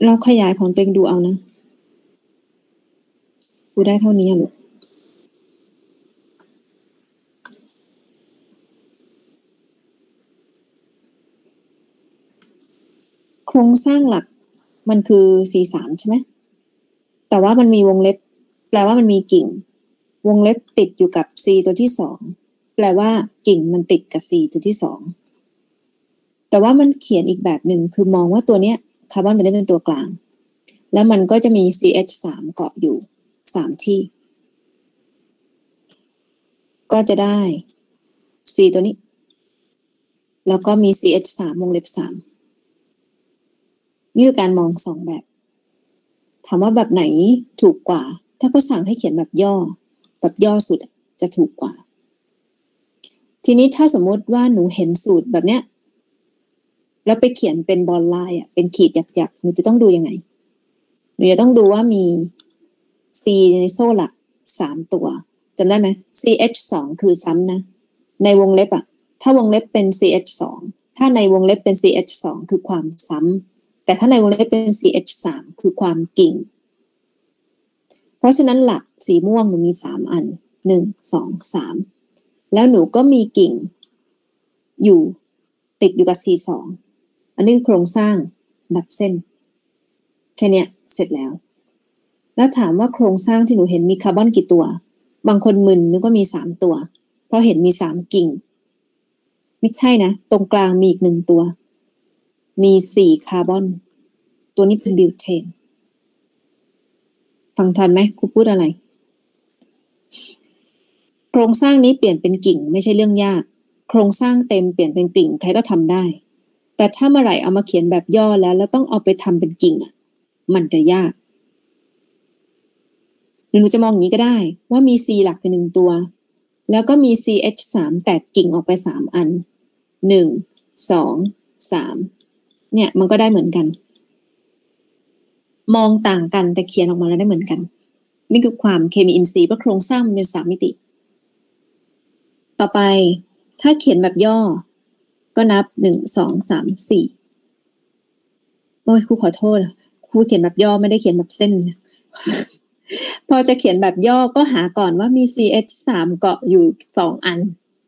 เราขยายของตัวเองดูเอานะกูได้เท่านี้ลูกโครงสร้างหลักมันคือ C3 ใช่ไหมแต่ว่ามันมีวงเล็บแปลว่ามันมีกิ่งวงเล็บติดอยู่กับ C ตัวที่2แปลว่ากิ่งมันติดกับ C ตัวที่2แต่ว่ามันเขียนอีกแบบหนึ่งคือมองว่าตัวเนี้ยคาร์บอนตัวนี้เป็นตัวกลางแล้วมันก็จะมี CH3 เกาะอยู่3ที่ก็จะได้ C ตัวนี้แล้วก็มี CH3 วงเล็บ3นี่คือการมอง2แบบถามว่าแบบไหนถูกกว่าถ้าเขาสั่งให้เขียนแบบย่อสุดจะถูกกว่าทีนี้ถ้าสมมติว่าหนูเห็นสูตรแบบเนี้ยแล้วไปเขียนเป็นบอลไลน์เป็นขีดหยักๆหนูจะต้องดูยังไงหนูจะต้องดูว่ามี C ในโซ่หลัก3ตัวจำได้ไหม CH2 คือซ้ำนะในวงเล็บถ้าวงเล็บเป็น CH2 ถ้าในวงเล็บเป็น CH2 คือความซ้ำแต่ถ้าในวงเล็บเป็น CH3 คือความกิ่งเพราะฉะนั้นหลักสีม่วงหนูมี3อัน1 2 3แล้วหนูก็มีกิ่งอยู่ติดอยู่กับ C2 อันนี้คือโครงสร้างแบบเส้นแค่เนี้ยเสร็จแล้วแล้วถามว่าโครงสร้างที่หนูเห็นมีคาร์บอนกี่ตัวบางคนมึนนึกว่ามี3ตัวเพราะเห็นมี3กิ่งไม่ใช่นะตรงกลางมีอีก1ตัวมี4คาร์บอนตัวนี้เป็นบิวเทนฟังทันไหมครูพูดอะไรโครงสร้างนี้เปลี่ยนเป็นกิ่งไม่ใช่เรื่องยากโครงสร้างเต็มเปลี่ยนเป็นกิ่งใครก็ทำได้แต่ถ้าเมื่อไหร่เอามาเขียนแบบย่อแล้วต้องเอาไปทำเป็นกิ่งมันจะยากหนูจะมองอย่างนี้ก็ได้ว่ามี C หลักเป็น1ตัวแล้วก็มี CH3 แตกกิ่งออกไป3อัน1 2 3เนี่ยมันก็ได้เหมือนกันมองต่างกันแต่เขียนออกมาแล้วได้เหมือนกันนี่คือความเคมีอินทรีย์เพราะโครงสร้างมันเป็น3มิติต่อไปถ้าเขียนแบบย่อก็นับ1 2 3 4โอ้ยครูขอโทษครูเขียนแบบย่อไม่ได้เขียนแบบเส้นพอจะเขียนแบบย่อก็หาก่อนว่ามี CH3 เกาะอยู่2อัน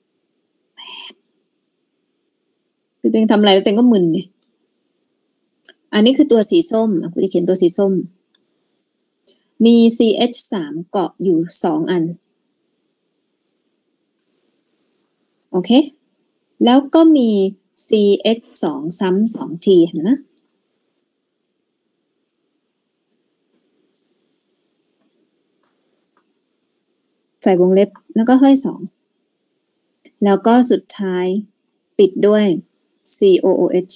คือตัวเองทำอะไรแล้วตัวเองก็มึนไงอันนี้คือตัวสีส้มครูจะเขียนตัวสีส้มมี CH3 เกาะอยู่2อันโอเคแล้วก็มี CH2 ซ้ำ2ทีเห็นไหมใส่วงเล็บแล้วก็ห้อย2แล้วก็สุดท้ายปิดด้วย COOH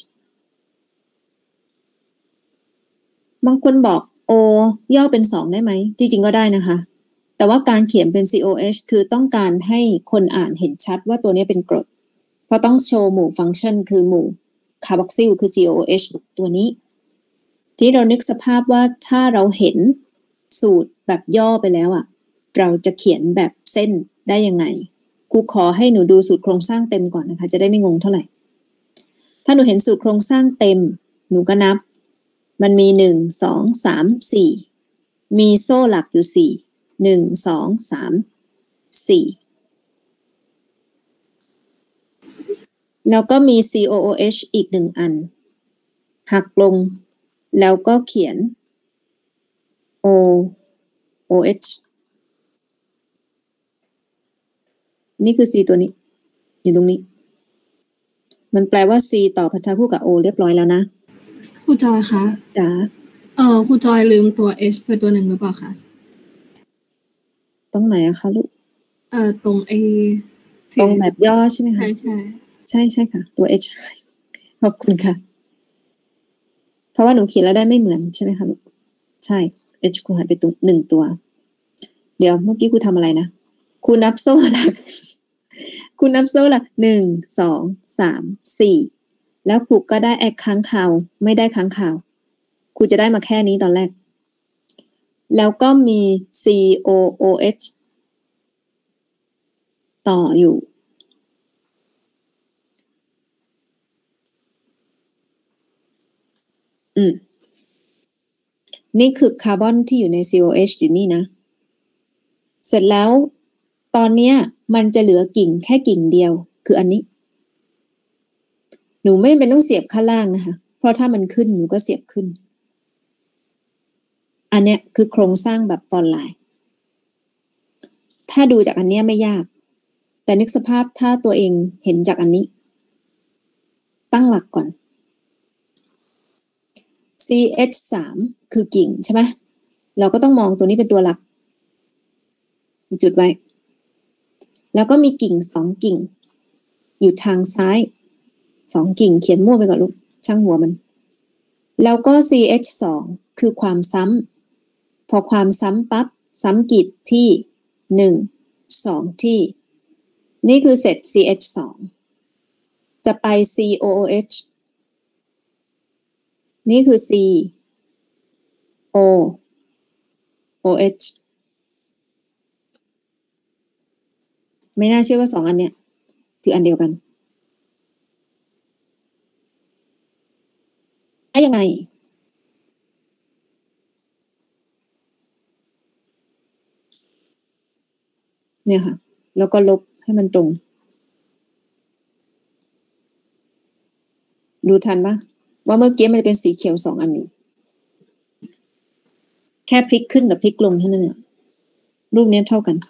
บางคนบอก O ย่อเป็น2ได้ไหมจริงๆก็ได้นะคะแต่ว่าการเขียนเป็น COH คือต้องการให้คนอ่านเห็นชัดว่าตัวนี้เป็นกรดเพราะต้องโชว์หมู่ฟังก์ชันคือหมู่คาร์บอกซิลคือ COH ตัวนี้ที่เรานึกสภาพว่าถ้าเราเห็นสูตรแบบย่อไปแล้วเราจะเขียนแบบเส้นได้ยังไงครูขอให้หนูดูสูตรโครงสร้างเต็มก่อนนะคะจะได้ไม่งงเท่าไหร่ถ้าหนูเห็นสูตรโครงสร้างเต็มหนูก็นับมันมี1 2 3 4มีโซ่หลักอยู่4 1 2 3 4แล้วก็มี COOH อีก1อันหักลงแล้วก็เขียน OH นี่คือ C ตัวนี้อยู่ตรงนี้มันแปลว่า C ต่อพัทธคู่กับ O เรียบร้อยแล้วนะครูจอยคะจ๋าครูจอยลืมตัว H ไปตัวหนึ่งหรือเปล่าคะตรงไหนคะลูกตรงตรงแบบย่อใช่ไหมคะใช่ค่ะตัว H ขอบคุณค่ะเพราะว่าหนูเขียนแล้วได้ไม่เหมือนใช่ไหมคะลูกใช่ H ครูหายไปตัว1ตัวเดี๋ยวเมื่อกี้ครูทำอะไรนะครูนับโซ่หลักคุณนับโซ่ละ1 2 3 4แล้วครูก็ได้ค้างคาวไม่ได้ค้างคาวครูจะได้มาแค่นี้ตอนแรกแล้วก็มี COOH ต่ออยู่นี่คือคาร์บอนที่อยู่ใน COH อยู่นี่นะเสร็จแล้วตอนเนี้ยมันจะเหลือกิ่งแค่กิ่งเดียวคืออันนี้หนูไม่เป็นต้องเสียบข้างล่างนะคะเพราะถ้ามันขึ้นหนูก็เสียบขึ้นอันเนี้ยคือโครงสร้างแบบปอนไลน์ถ้าดูจากอันเนี้ยไม่ยากแต่นึกสภาพถ้าตัวเองเห็นจากอันนี้ตั้งหลักก่อน CH3 คือกิ่งใช่ไหมเราก็ต้องมองตัวนี้เป็นตัวหลักจุดไว้แล้วก็มีกิ่ง2กิ่งอยู่ทางซ้าย2กิ่งเขียนมั่วไปก่อนลูกช่างหัวมันแล้วก็ CH2 คือความซ้ำพอความซ้ำปั๊บซ้ำกี่ที่1 2ที่นี่คือเสร็จ CH2 จะไป COOH นี่คือ C O OH ไม่น่าเชื่อว่า2อันเนี้ยคืออันเดียวกันได้ยังไงเนี่ยค่ะแล้วก็ลบให้มันตรงดูทันปะว่าเมื่อกี้มันจะเป็นสีเขียว2อันอยู่แค่พลิกขึ้นกับพลิกลงเท่านั้นเนี่ยรูปนี้เท่ากัน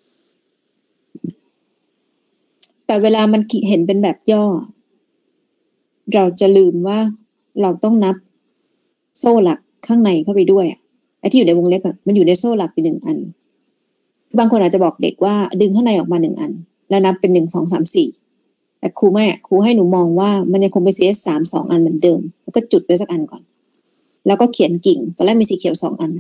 แต่เวลามันเห็นเป็นแบบย่อเราจะลืมว่าเราต้องนับโซ่หลักข้างในเข้าไปด้วยไอ้ที่อยู่ในวงเล็บมันอยู่ในโซ่หลักไป1อันบางคนอาจจะบอกเด็กว่าดึงข้างในออกมา1อันแล้วนับเป็น1 2 3 4แต่ครูไม่ครูให้หนูมองว่ามันยังคงเป็น CH3 2อันเหมือนเดิมแล้วก็จุดไว้สักอันก่อนแล้วก็เขียนกิ่งตอนแรกมีสีเขียว2อัน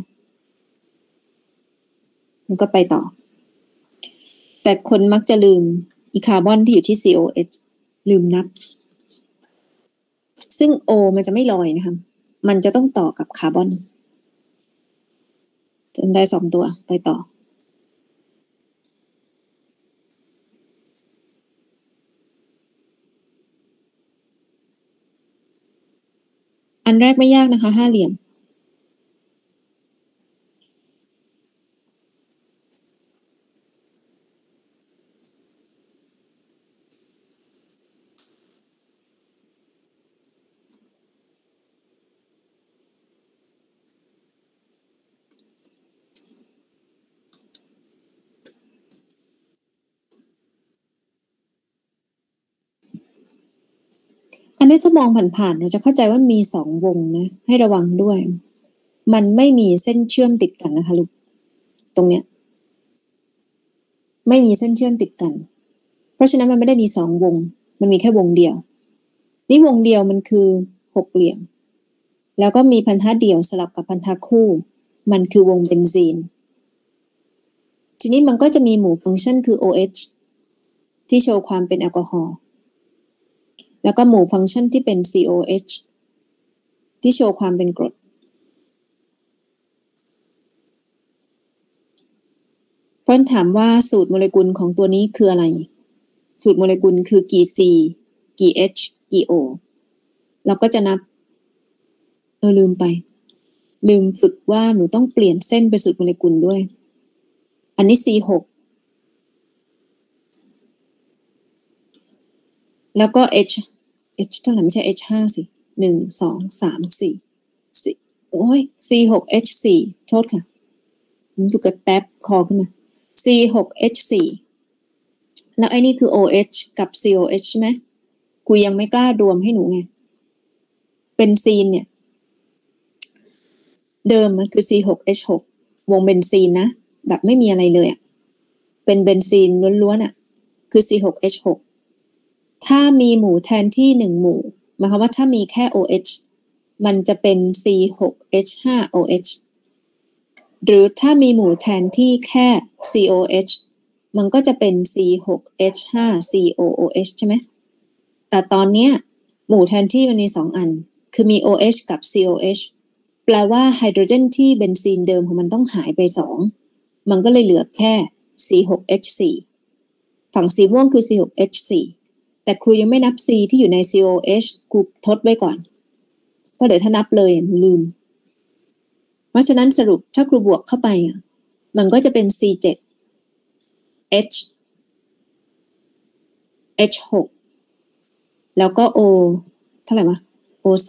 มันก็ไปต่อแต่คนมักจะลืมอีคาร์บอนที่อยู่ที่ COH ลืมนับซึ่ง O มันจะไม่ลอยนะคะมันจะต้องต่อกับคาร์บอนเพิ่มได้2ตัวไปต่ออันแรกไม่ยากนะคะ5เหลี่ยมอันนี้ถ้ามองผ่านๆเราจะเข้าใจว่ามี2วงนะให้ระวังด้วยมันไม่มีเส้นเชื่อมติดกันนะคะลูกตรงเนี้ยไม่มีเส้นเชื่อมติดกันเพราะฉะนั้นมันไม่ได้มี2วงมันมีแค่วงเดียวนี่วงเดียวมันคือ6เหลี่ยมแล้วก็มีพันธะเดี่ยวสลับกับพันธะคู่มันคือวงเบนซีนทีนี้มันก็จะมีหมู่ฟังก์ชันคือ OH ที่โชว์ความเป็นแอลกอฮอล์แล้วก็หมู่ฟังก์ชันที่เป็น COH ที่โชว์ความเป็นกรดเพราะถามว่าสูตรโมเลกุลของตัวนี้คืออะไรสูตรโมเลกุลคือกี่ C กี่ H กี่ O เราก็จะนับลืมฝึกว่าหนูต้องเปลี่ยนเส้นไปสูตรโมเลกุลด้วยอันนี้ C6 แล้วก็ H เท่าไหร่ไม่ใช่ H5 สิ1 2 3 4โอ้ย C6H4 โทษค่ะผมฝึกกับแป๊บคอขึ้นมา C6H4 แล้วไอ้นี่คือ OH กับ COH ใช่ไหมกูยังไม่กล้ารวมให้หนูไงเบนซีนเนี่ยเดิมมันคือ C6H6 วงเบนซีนนะแบบไม่มีอะไรเลยเป็นเบนซีนล้วนๆคือ C6H6 ถ้ามีหมู่แทนที่1หมู่หมายความว่าถ้ามีแค่ OH มันจะเป็น C6H5OH หรือถ้ามีหมู่แทนที่แค่ COH มันก็จะเป็น C6H5COOH ใช่ไหมแต่ตอนนี้หมู่แทนที่มันมี2อันคือมี OH กับ COH แปลว่าไฮโดรเจนที่เบนซีนเดิมของมันต้องหายไป2มันก็เลยเหลือแค่ C6H4 ฝั่งสีม่วงคือ C6H4 แต่ครูยังไม่นับ C ที่อยู่ใน COH ครูทดไว้ก่อนเพราะเดี๋ยวถ้านับเลยลืมเพราะฉะนั้นสรุปถ้าครูบวกเข้าไปมันก็จะเป็น C7H H6 แล้วก็ O เท่าไหร่วะ O2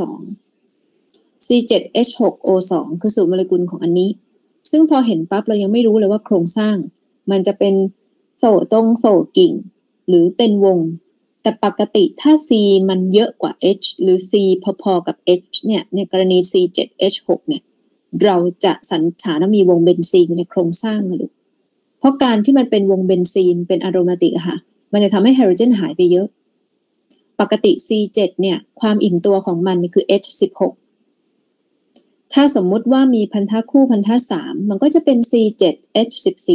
C7H6O2 คือสูตรโมเลกุลของอันนี้ซึ่งพอเห็นปั๊บเรายังไม่รู้เลยว่าโครงสร้างมันจะเป็นโซ่ตรงโซ่กิ่งหรือเป็นวงแต่ปกติถ้า C มันเยอะกว่า H หรือ C พอๆกับ H เนี่ยในกรณี C7H6 เนี่ยเราจะสันนิษฐานว่ามีวงเบนซีนในโครงสร้างนะลูกเพราะการที่มันเป็นวงเบนซีนเป็นอะโรมาติกอะค่ะมันจะทำให้ไฮโดรเจนหายไปเยอะปกติ C7 เนี่ยความอิ่มตัวของมันคือ H16 ถ้าสมมุติว่ามีพันธะคู่พันธะ3มันก็จะเป็น C7H14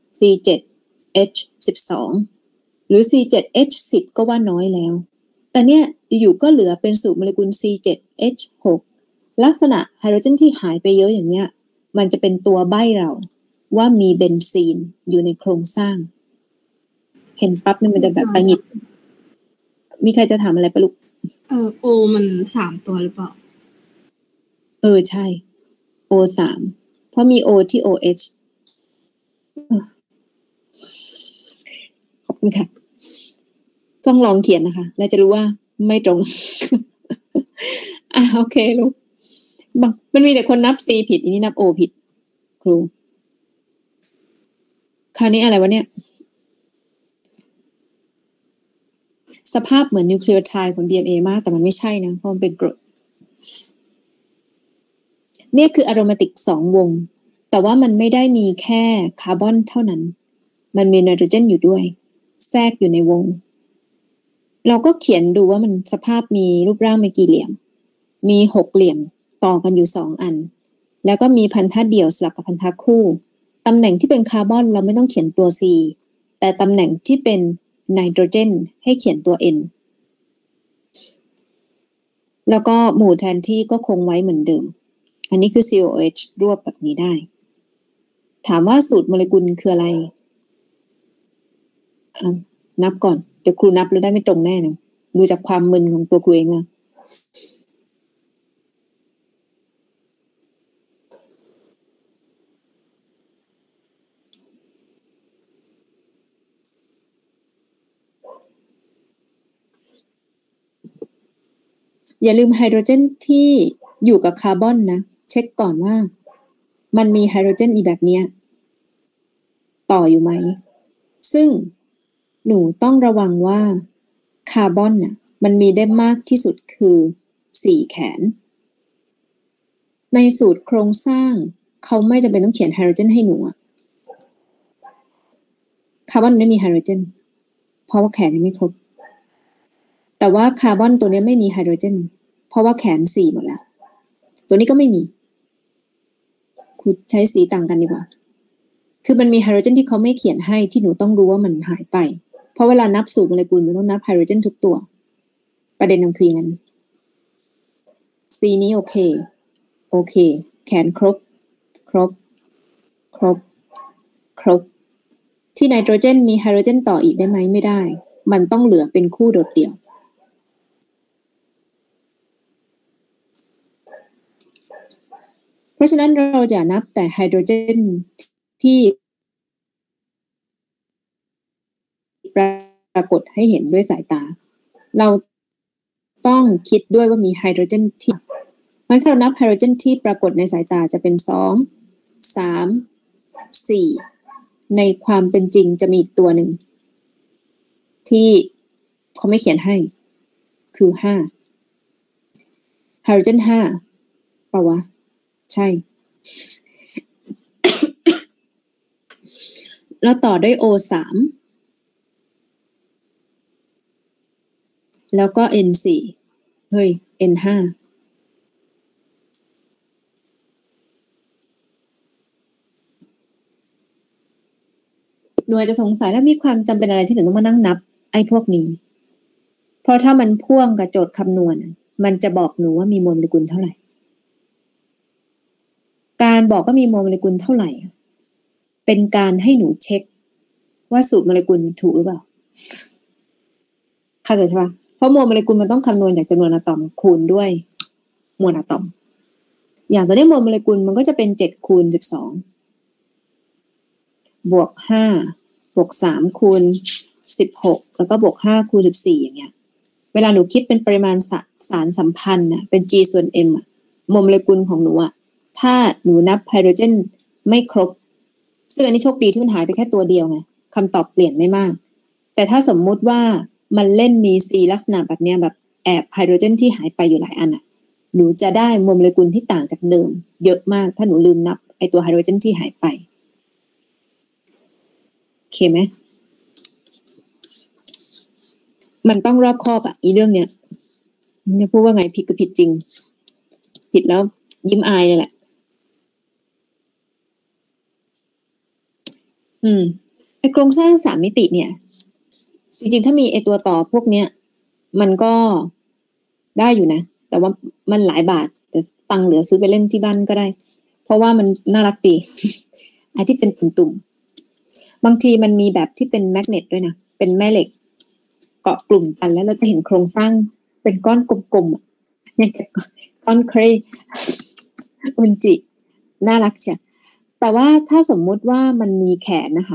C7H12 หรือ C7H10 ก็ว่าน้อยแล้วแต่เนี่ยอยู่ก็เหลือเป็นสูตรโมเลกุล C7H6 ลักษณะไฮโดรเจนที่หายไปเยอะอย่างเนี้ยมันจะเป็นตัวใบ้เราว่ามีเบนซีนอยู่ในโครงสร้างเห็นปั๊บเนี่ยมันจะแบบตังหิดมีใครจะถามอะไรปะลูกโอมัน3ตัวหรือเปล่าใช่ O3 เพราะมี O ที่ OH ขอบคุณค่ะต้องลองเขียนนะคะแล้วจะรู้ว่าไม่ตรง โอเคลูกมันมีแต่คนนับ C ผิดอันนี้นับ O ผิดครูคราวนี้อะไรวะเนี่ยสภาพเหมือนนิวเคลียโทไดของ DNA มากแต่มันไม่ใช่นะเพราะมันเป็นกรดเนี่ยคืออะโรมาติก2วงแต่ว่ามันไม่ได้มีแค่คาร์บอนเท่านั้นมันมีไนโตรเจนอยู่ด้วยแทรกอยู่ในวงเราก็เขียนดูว่ามันสภาพมีรูปร่างเป็นกี่เหลี่ยมมี6เหลี่ยมต่อกันอยู่2อันแล้วก็มีพันธะเดี่ยวสลับกับพันธะคู่ตำแหน่งที่เป็นคาร์บอนเราไม่ต้องเขียนตัว C แต่ตำแหน่งที่เป็นไนโตรเจนให้เขียนตัว N แล้วก็หมู่แทนที่ก็คงไว้เหมือนเดิมอันนี้คือ COH รวบแบบนี้ได้ถามว่าสูตรโมเลกุลคืออะไรนับก่อนเดี๋ยวครูนับแล้วได้ไม่ตรงแน่นะดูจากความมึนของตัวครูเองนะอย่าลืมไฮโดรเจนที่อยู่กับคาร์บอนนะเช็คก่อนว่ามันมีไฮโดรเจนอีแบบนี้ต่ออยู่ไหมซึ่งหนูต้องระวังว่าคาร์บอนน่ะมันมีได้มากที่สุดคือ4แขนในสูตรโครงสร้างเขาไม่จำเป็นต้องเขียนไฮโดรเจนให้หนูคาร์บอนไม่มีไฮโดรเจนเพราะว่าแขนยังไม่ครบแต่ว่าคาร์บอนตัวนี้ไม่มีไฮโดรเจนเพราะว่าแขน4หมดแล้วตัวนี้ก็ไม่มีคุณใช้สีต่างกันดีกว่าคือมันมีไฮโดรเจนที่เขาไม่เขียนให้ที่หนูต้องรู้ว่ามันหายไปเพราะเวลานับสูตรโมเลกุลมันต้องนับไฮโดรเจนทุกตัวประเด็นมันคืออย่างนั้น C นี้โอเคแขนครบที่ไนโตรเจนมีไฮโดรเจนต่ออีกได้ไหมไม่ได้มันต้องเหลือเป็นคู่โดดเดี่ยวเพราะฉะนั้นเราจะนับแต่ไฮโดรเจนที่ปรากฏให้เห็นด้วยสายตาเราต้องคิดด้วยว่ามีไฮโดรเจนที่ถ้าเรานับไฮโดรเจนที่ปรากฏในสายตาจะเป็น2 3 4ในความเป็นจริงจะมีอีกตัวหนึ่งที่เขาไม่เขียนให้คือ5ไฮโดรเจน5ป่าววะใช่ แล้วต่อด้วย O3 แล้วก็ N4 เฮ้ย N5 หน่วยจะสงสัยแล้วมีความจำเป็นอะไรที่หนูต้องมานั่งนับไอ้พวกนี้เพราะถ้ามันพ่วงกับโจทย์คำนวณมันจะบอกหนูว่ามีโมเลกุลเท่าไหร่การบอกว่ามีโมเลกุลเท่าไหร่เป็นการให้หนูเช็คว่าสูตรโมเลกุลถูกหรือเปล่าเข้าใจใช่ปะเพราะโมเลกุลมันต้องคำนวณจากจำนวนอะตอมคูณด้วยมวลอะตอมอย่างตัวนี้มวลโมเลกุลมันก็จะเป็น7คูณ12บวก5บวก3คูณ16แล้วก็บวก5คูณ14อย่างเงี้ยเวลาหนูคิดเป็นปริมาณสารสัมพันธ์น่ะเป็น G ส่วน M อ่ะมวลโมเลกุลของหนูอ่ะถ้าหนูนับไฮโดรเจนไม่ครบซึ่งอันนี้โชคดีที่มันหายไปแค่ตัวเดียวไงคำตอบเปลี่ยนไม่มากแต่ถ้าสมมุติว่ามันเล่นมี C ลักษณะแบบเนี้ยแบบแอบไฮโดรเจนที่หายไปอยู่หลายอันอ่ะหนูจะได้มวลโมเลกุลที่ต่างจากเดิมเยอะมากถ้าหนูลืมนับไอตัวไฮโดรเจนที่หายไปโอเคไหมมันต้องรอบคอบอ่ะอีเรื่องเนี้ยจะพูดว่าไงผิดก็ผิดจริงผิดแล้วยิ้มอายเลยแหละไอโครงสร้าง3มิติเนี่ยจริงๆถ้ามีไอตัวต่อพวกเนี้ยมันก็ได้อยู่นะแต่ว่ามันหลายบาทแต่ตังค์เหลือซื้อไปเล่นที่บ้านก็ได้เพราะว่ามันน่ารักดี ไอที่เป็นตุ่มๆบางทีมันมีแบบที่เป็นแมกเนตด้วยนะเป็นแม่เหล็กเกาะกลุ่มกันแล้วเราจะเห็นโครงสร้างเป็นก้อนกลมๆอย่างก้อนเครย์อุนจิน่ารักเชียวแต่ว่าถ้าสมมุติว่ามันมีแขนนะคะ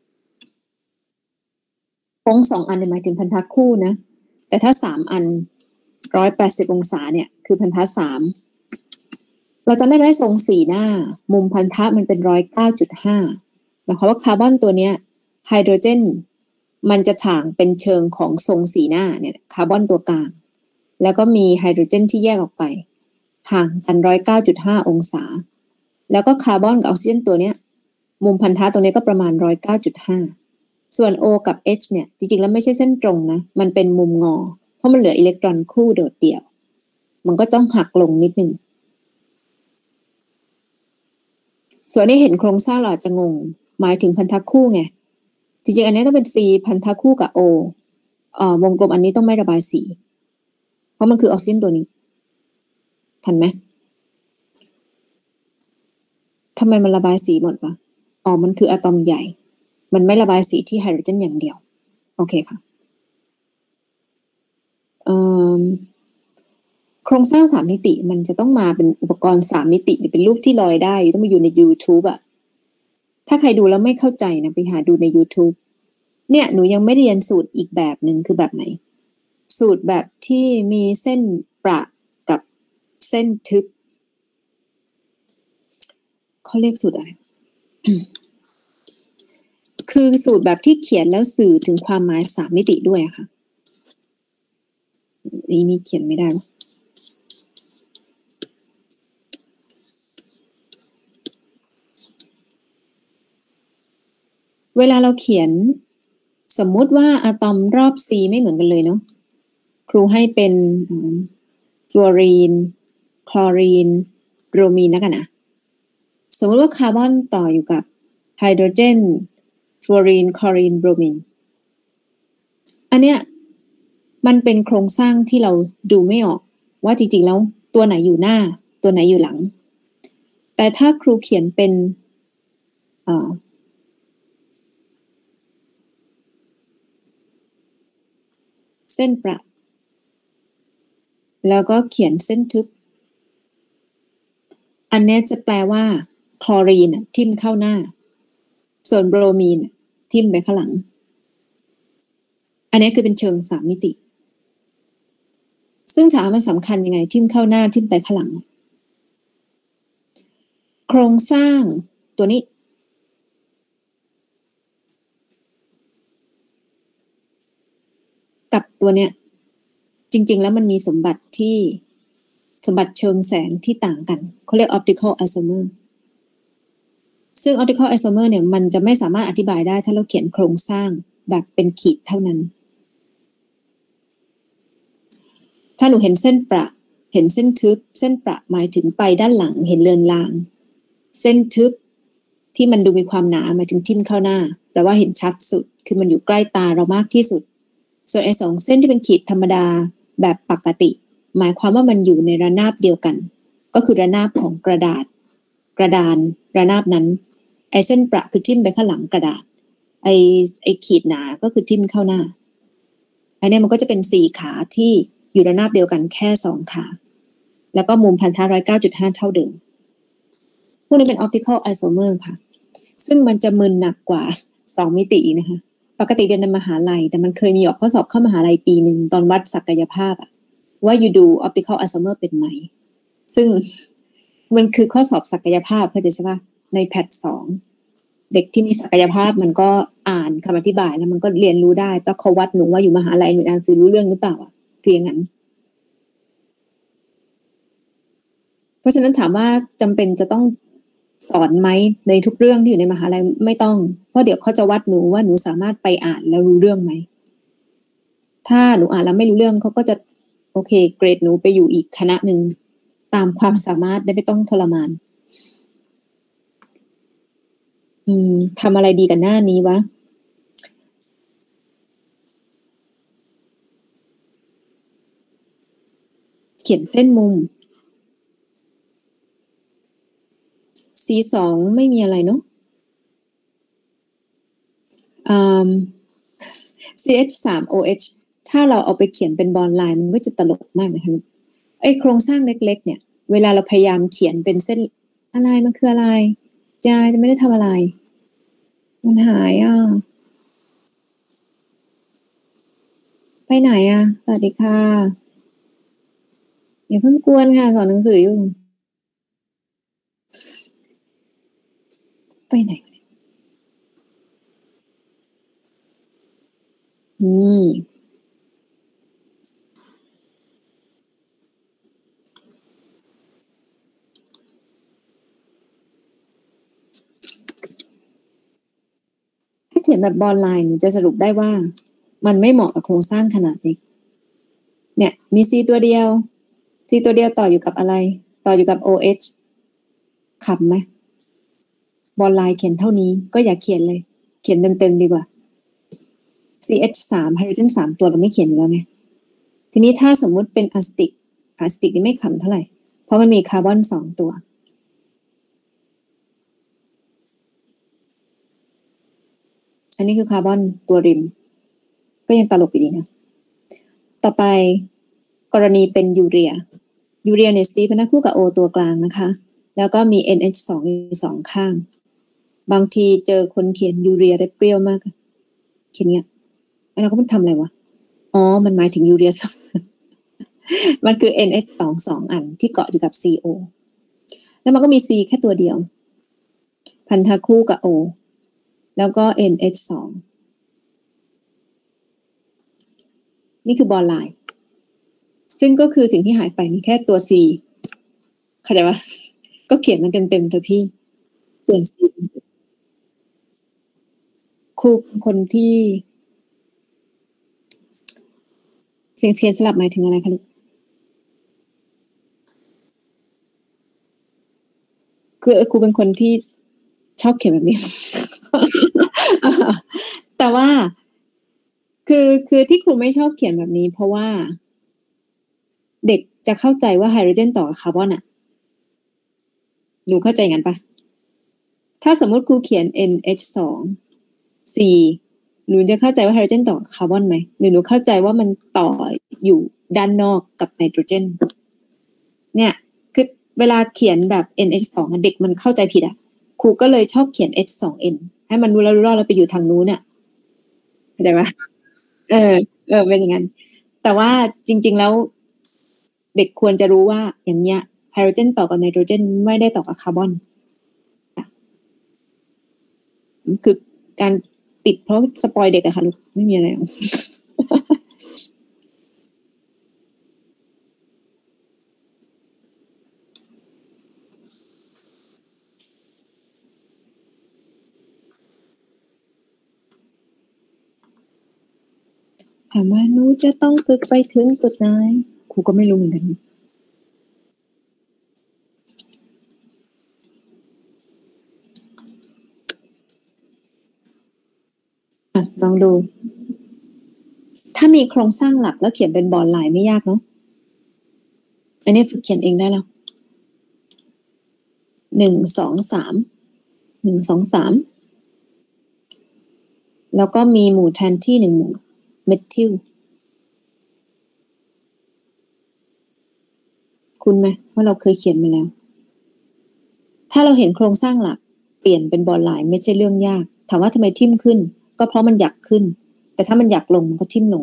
โค้ง2อันหมายถึงพันธะคู่นะแต่ถ้า3อัน180องศาเนี่ยคือพันธะ3เราจะได้ทรง4หน้ามุมพันธะมันเป็น109.5หมายความว่าคาร์บอนตัวเนี้ยไฮโดรเจนมันจะถ่างเป็นเชิงของทรง4หน้าเนี่ยคาร์บอนตัวกลางแล้วก็มีไฮโดรเจนที่แยกออกไปห่างกัน109.5องศาแล้วก็คาร์บอนกับออกซิเจนตัวเนี้ยมุมพันธะตรงนี้ก็ประมาณ109.5ส่วน O กับ H เนี่ยจริงๆแล้วไม่ใช่เส้นตรงนะมันเป็นมุมงอเพราะมันเหลืออิเล็กตรอนคู่โดดเดี่ยวมันก็ต้องหักลงนิดนึงส่วนนี้เห็นโครงสร้างเราอาจจะงงหมายถึงพันธะคู่ไงจริงๆอันนี้ต้องเป็น C พันธะคู่กับ O วงกลมอันนี้ต้องไม่ระบายสีเพราะมันคือออกซิเจนตัวนี้ทันไหมทำไมมันระบายสีหมดวะมันคืออะตอมใหญ่มันไม่ระบายสีที่ไฮโดรเจนอย่างเดียวโอเคค่ะโครงสร้าง3มิติมันจะต้องมาเป็นอุปกรณ์3มิติหรือเป็นรูปที่ลอยได้ต้องมาอยู่ใน YouTube อ่ะถ้าใครดูแล้วไม่เข้าใจนะไปหาดูใน YouTube เนี่ยหนูยังไม่เรียนสูตรอีกแบบหนึ่งคือแบบไหนสูตรแบบที่มีเส้นประกับเส้นทึบเขาเรียกสูตรอะไร คือสูตรแบบที่เขียนแล้วสื่อถึงความหมาย3มิติด้วยค่ะนี่เขียนไม่ได้เวลาเราเขียนสมมุติว่าอะตอมรอบ C ไม่เหมือนกันเลยเนาะครูให้เป็นฟลูออรีนคลอรีนโบรมีนแล้วกันนะสมมติว่าคาร์บอนต่ออยู่กับไฮโดรเจนฟลูออรีนคลอรีนโบรมีนอันเนี้ยมันเป็นโครงสร้างที่เราดูไม่ออกว่าจริงๆแล้วตัวไหนอยู่หน้าตัวไหนอยู่หลังแต่ถ้าครูเขียนเป็นเส้นประแล้วก็เขียนเส้นทึบอันนี้จะแปลว่าคลอรีนทิ่มเข้าหน้าส่วนโบรมีนทิ่มไปข้างหลังอันนี้คือเป็นเชิง3มิติซึ่งถามมันสำคัญยังไงทิ่มเข้าหน้าทิ่มไปข้างหลังโครงสร้างตัวนี้กับตัวเนี้ยจริงๆแล้วมันมีสมบัติเชิงแสงที่ต่างกันเขาเรียก optical isomer ซึ่ง optical isomer เนี่ยมันจะไม่สามารถอธิบายได้ถ้าเราเขียนโครงสร้างแบบเป็นขีดเท่านั้นถ้าหนูเห็นเส้นประเห็นเส้นทึบเส้นประหมายถึงไปด้านหลังเห็นเลือนลางเส้นทึบที่มันดูมีความหนาหมายถึงทิ่มเข้าหน้าแปลว่าเห็นชัดสุดคือมันอยู่ใกล้ตาเรามากที่สุดส่วนไอ้2เส้นที่เป็นขีดธรรมดาแบบปกติหมายความว่ามันอยู่ในระนาบเดียวกันก็คือระนาบของกระดานระนาบนั้นไอ้เส้นประคือทิ่มไปข้างหลังกระดาษไอ้ขีดหนาก็คือทิ่มเข้าหน้าไอ้เนี่ยมันก็จะเป็น4ขาที่อยู่ระนาบเดียวกันแค่2ขาแล้วก็มุมพันธะ109.5เท่าเดิมพวกนี้เป็น optical isomer ค่ะซึ่งมันจะมึนหนักกว่า2มิตินะคะปกติเรียนในมหาลัยแต่มันเคยมีออกข้อสอบเข้ามหาลัยปีหนึ่งตอนวัดศักยภาพอะว่าอยู่ดู optical isomer เป็นไหมซึ่งมันคือข้อสอบศักยภาพเข้าใจใช่ปะในแพท2เด็กที่มีศักยภาพมันก็อ่านคำอธิบายแล้วมันก็เรียนรู้ได้แล้วเขาวัดหนูว่าอยู่มหาลัยหนูอ่านสื่อรู้เรื่องหรือเปล่าอ่ะคืออย่างนั้นเพราะฉะนั้นถามว่าจำเป็นจะต้องสอนไหมในทุกเรื่องที่อยู่ในมหาลัยไม่ต้องเพราะเดี๋ยวเขาจะวัดหนูว่าหนูสามารถไปอ่านแล้วรู้เรื่องไหมถ้าหนูอ่านแล้วไม่รู้เรื่องเขาก็จะโอเคเกรดหนูไปอยู่อีกคณะหนึ่งตามความสามารถได้ไม่ต้องทรมานทำอะไรดีกันหน้านี้วะเขียนเส้นมุม C2 ไม่มีอะไรเนาะCH3OH ถ้าเราเอาไปเขียนเป็นบอลไลน์มันก็จะตลกมากนะคะไอ้โครงสร้างเล็กๆเนี่ยเวลาเราพยายามเขียนเป็นเส้นอะไรมันคืออะไรยายจะไม่ได้ทำอะไรมันหายไปไหนสวัสดีค่ะอย่าเพิ่งกวนค่ะสอนหนังสืออยู่ไปไหนถ้าเขียนแบบบอลไลน์จะสรุปได้ว่ามันไม่เหมาะกับโครงสร้างขนาดเล็กเนี่ยมี C ตัวเดียว C ตัวเดียวต่ออยู่กับอะไรต่ออยู่กับ OH ขำไหมบอลไลน์เขียนเท่านี้ก็อย่าเขียนเลยเขียนเต็มๆดีกว่า CH3 ไฮโดรเจน3ตัวเราไม่เขียนอยู่แล้วไงทีนี้ถ้าสมมุติเป็นอะซิติกนี่ไม่ขำเท่าไหร่เพราะมันมีคาร์บอน2ตัวอันนี้คือคาร์บอนตัวริมก็ยังตลกอยู่ดีนะต่อไปกรณีเป็นยูเรียเนี่ย C เป็นคู่กับ O ตัวกลางนะคะแล้วก็มี NH2 อยู่2ข้างบางทีเจอคนเขียนยูเรียได้เปรี้ยวมากเขียนเงี้ยแล้วก็มันทำอะไรวะอ๋อมันหมายถึงยูเรียมันคือ NH2 2อันที่เกาะอยู่กับ CO แล้วมันก็มี C แค่ตัวเดียวพันธะคู่กับ O แล้วก็ NH2 นี่คือบอลไลน์ซึ่งก็คือสิ่งที่หายไปมีแค่ตัว C เข้าใจปะก็เขียนมันเต็มๆเถอะพี่เปลี่ยน C ครูคนที่เสียงเชียนสลับหมายถึงอะไรคะลูกคือครูเป็นคนที่ชอบเขียนแบบนี้ แต่ว่าคือที่ครูไม่ชอบเขียนแบบนี้เพราะว่าเด็กจะเข้าใจว่าไฮโดรเจนต่อกับคาร์บอนอ่ะหนูเข้าใจงั้นปะถ้าสมมติครูเขียน NH2 C หนูจะเข้าใจว่าไฮโดรเจนต่อกับคาร์บอนไหมหรือหนูเข้าใจว่ามันต่ออยู่ด้านนอกกับไนโตรเจนเนี่ยคือเวลาเขียนแบบ NH2 เด็กมันเข้าใจผิดอ่ะครูก็เลยชอบเขียน H2N ให้มันรู้แล้วไปอยู่ทางนู้นเนี่ยเข้าใจปะเออเป็นอย่างนั้นแต่ว่าจริงๆแล้วเด็กควรจะรู้ว่าอย่างเนี้ยไฮโดรเจนต่อกับไนโตรเจนไม่ได้ต่อกับคาร์บอนคือการติดเพราะสปอยเด็กอะค่ะลูกไม่มีอะไรถามว่าหนูจะต้องฝึกไปถึงจุดไหนครูก็ไม่รู้เหมือนกันลองดูถ้ามีโครงสร้างหลักแล้วเขียนเป็นบอลไลน์ไม่ยากเนาะอันนี้ฝึกเขียนเองได้แล้ว1 2 3แล้วก็มีหมู่แทนที่1หมู่เมทิลคุณไหมว่าเราเคยเขียนมาแล้วถ้าเราเห็นโครงสร้างหลักเปลี่ยนเป็นบอลไลน์ไม่ใช่เรื่องยากถามว่าทำไมทิ่มขึ้นก็เพราะมันอยากขึ้นแต่ถ้ามันอยากลงมันก็ทิ่มลง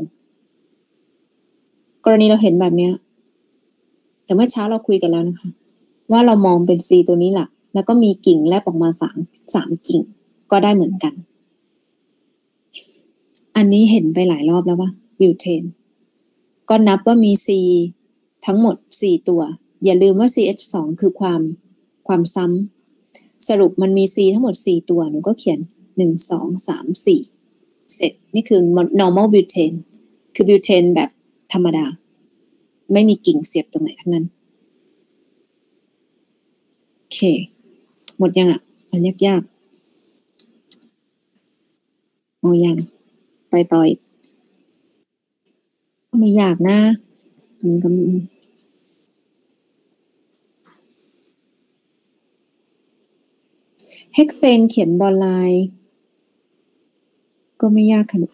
กรณีเราเห็นแบบเนี้ยแต่เมื่อเช้าเราคุยกันแล้วนะคะว่าเรามองเป็น C ตัวนี้หลักแล้วก็มีกิ่งแลบออกมาสามกิ่งก็ได้เหมือนกันอันนี้เห็นไปหลายรอบแล้วว่าบิวเทนก็นับว่ามี C ทั้งหมด4ตัวอย่าลืมว่า CH2 คือความซ้ำสรุปมันมี C ทั้งหมด4ตัวหนูก็เขียน1 2 3 4เสร็จนี่คือ normal butane คือ butane แบบธรรมดาไม่มีกิ่งเสียบตรงไหนทั้งนั้นโอเคหมดยังอ่ะมันยากๆเอายังไปต่ออีกไม่ยากนะมันก็เฮกเซนเขียนบอลไลน์ก็ไม่ยากค่ะ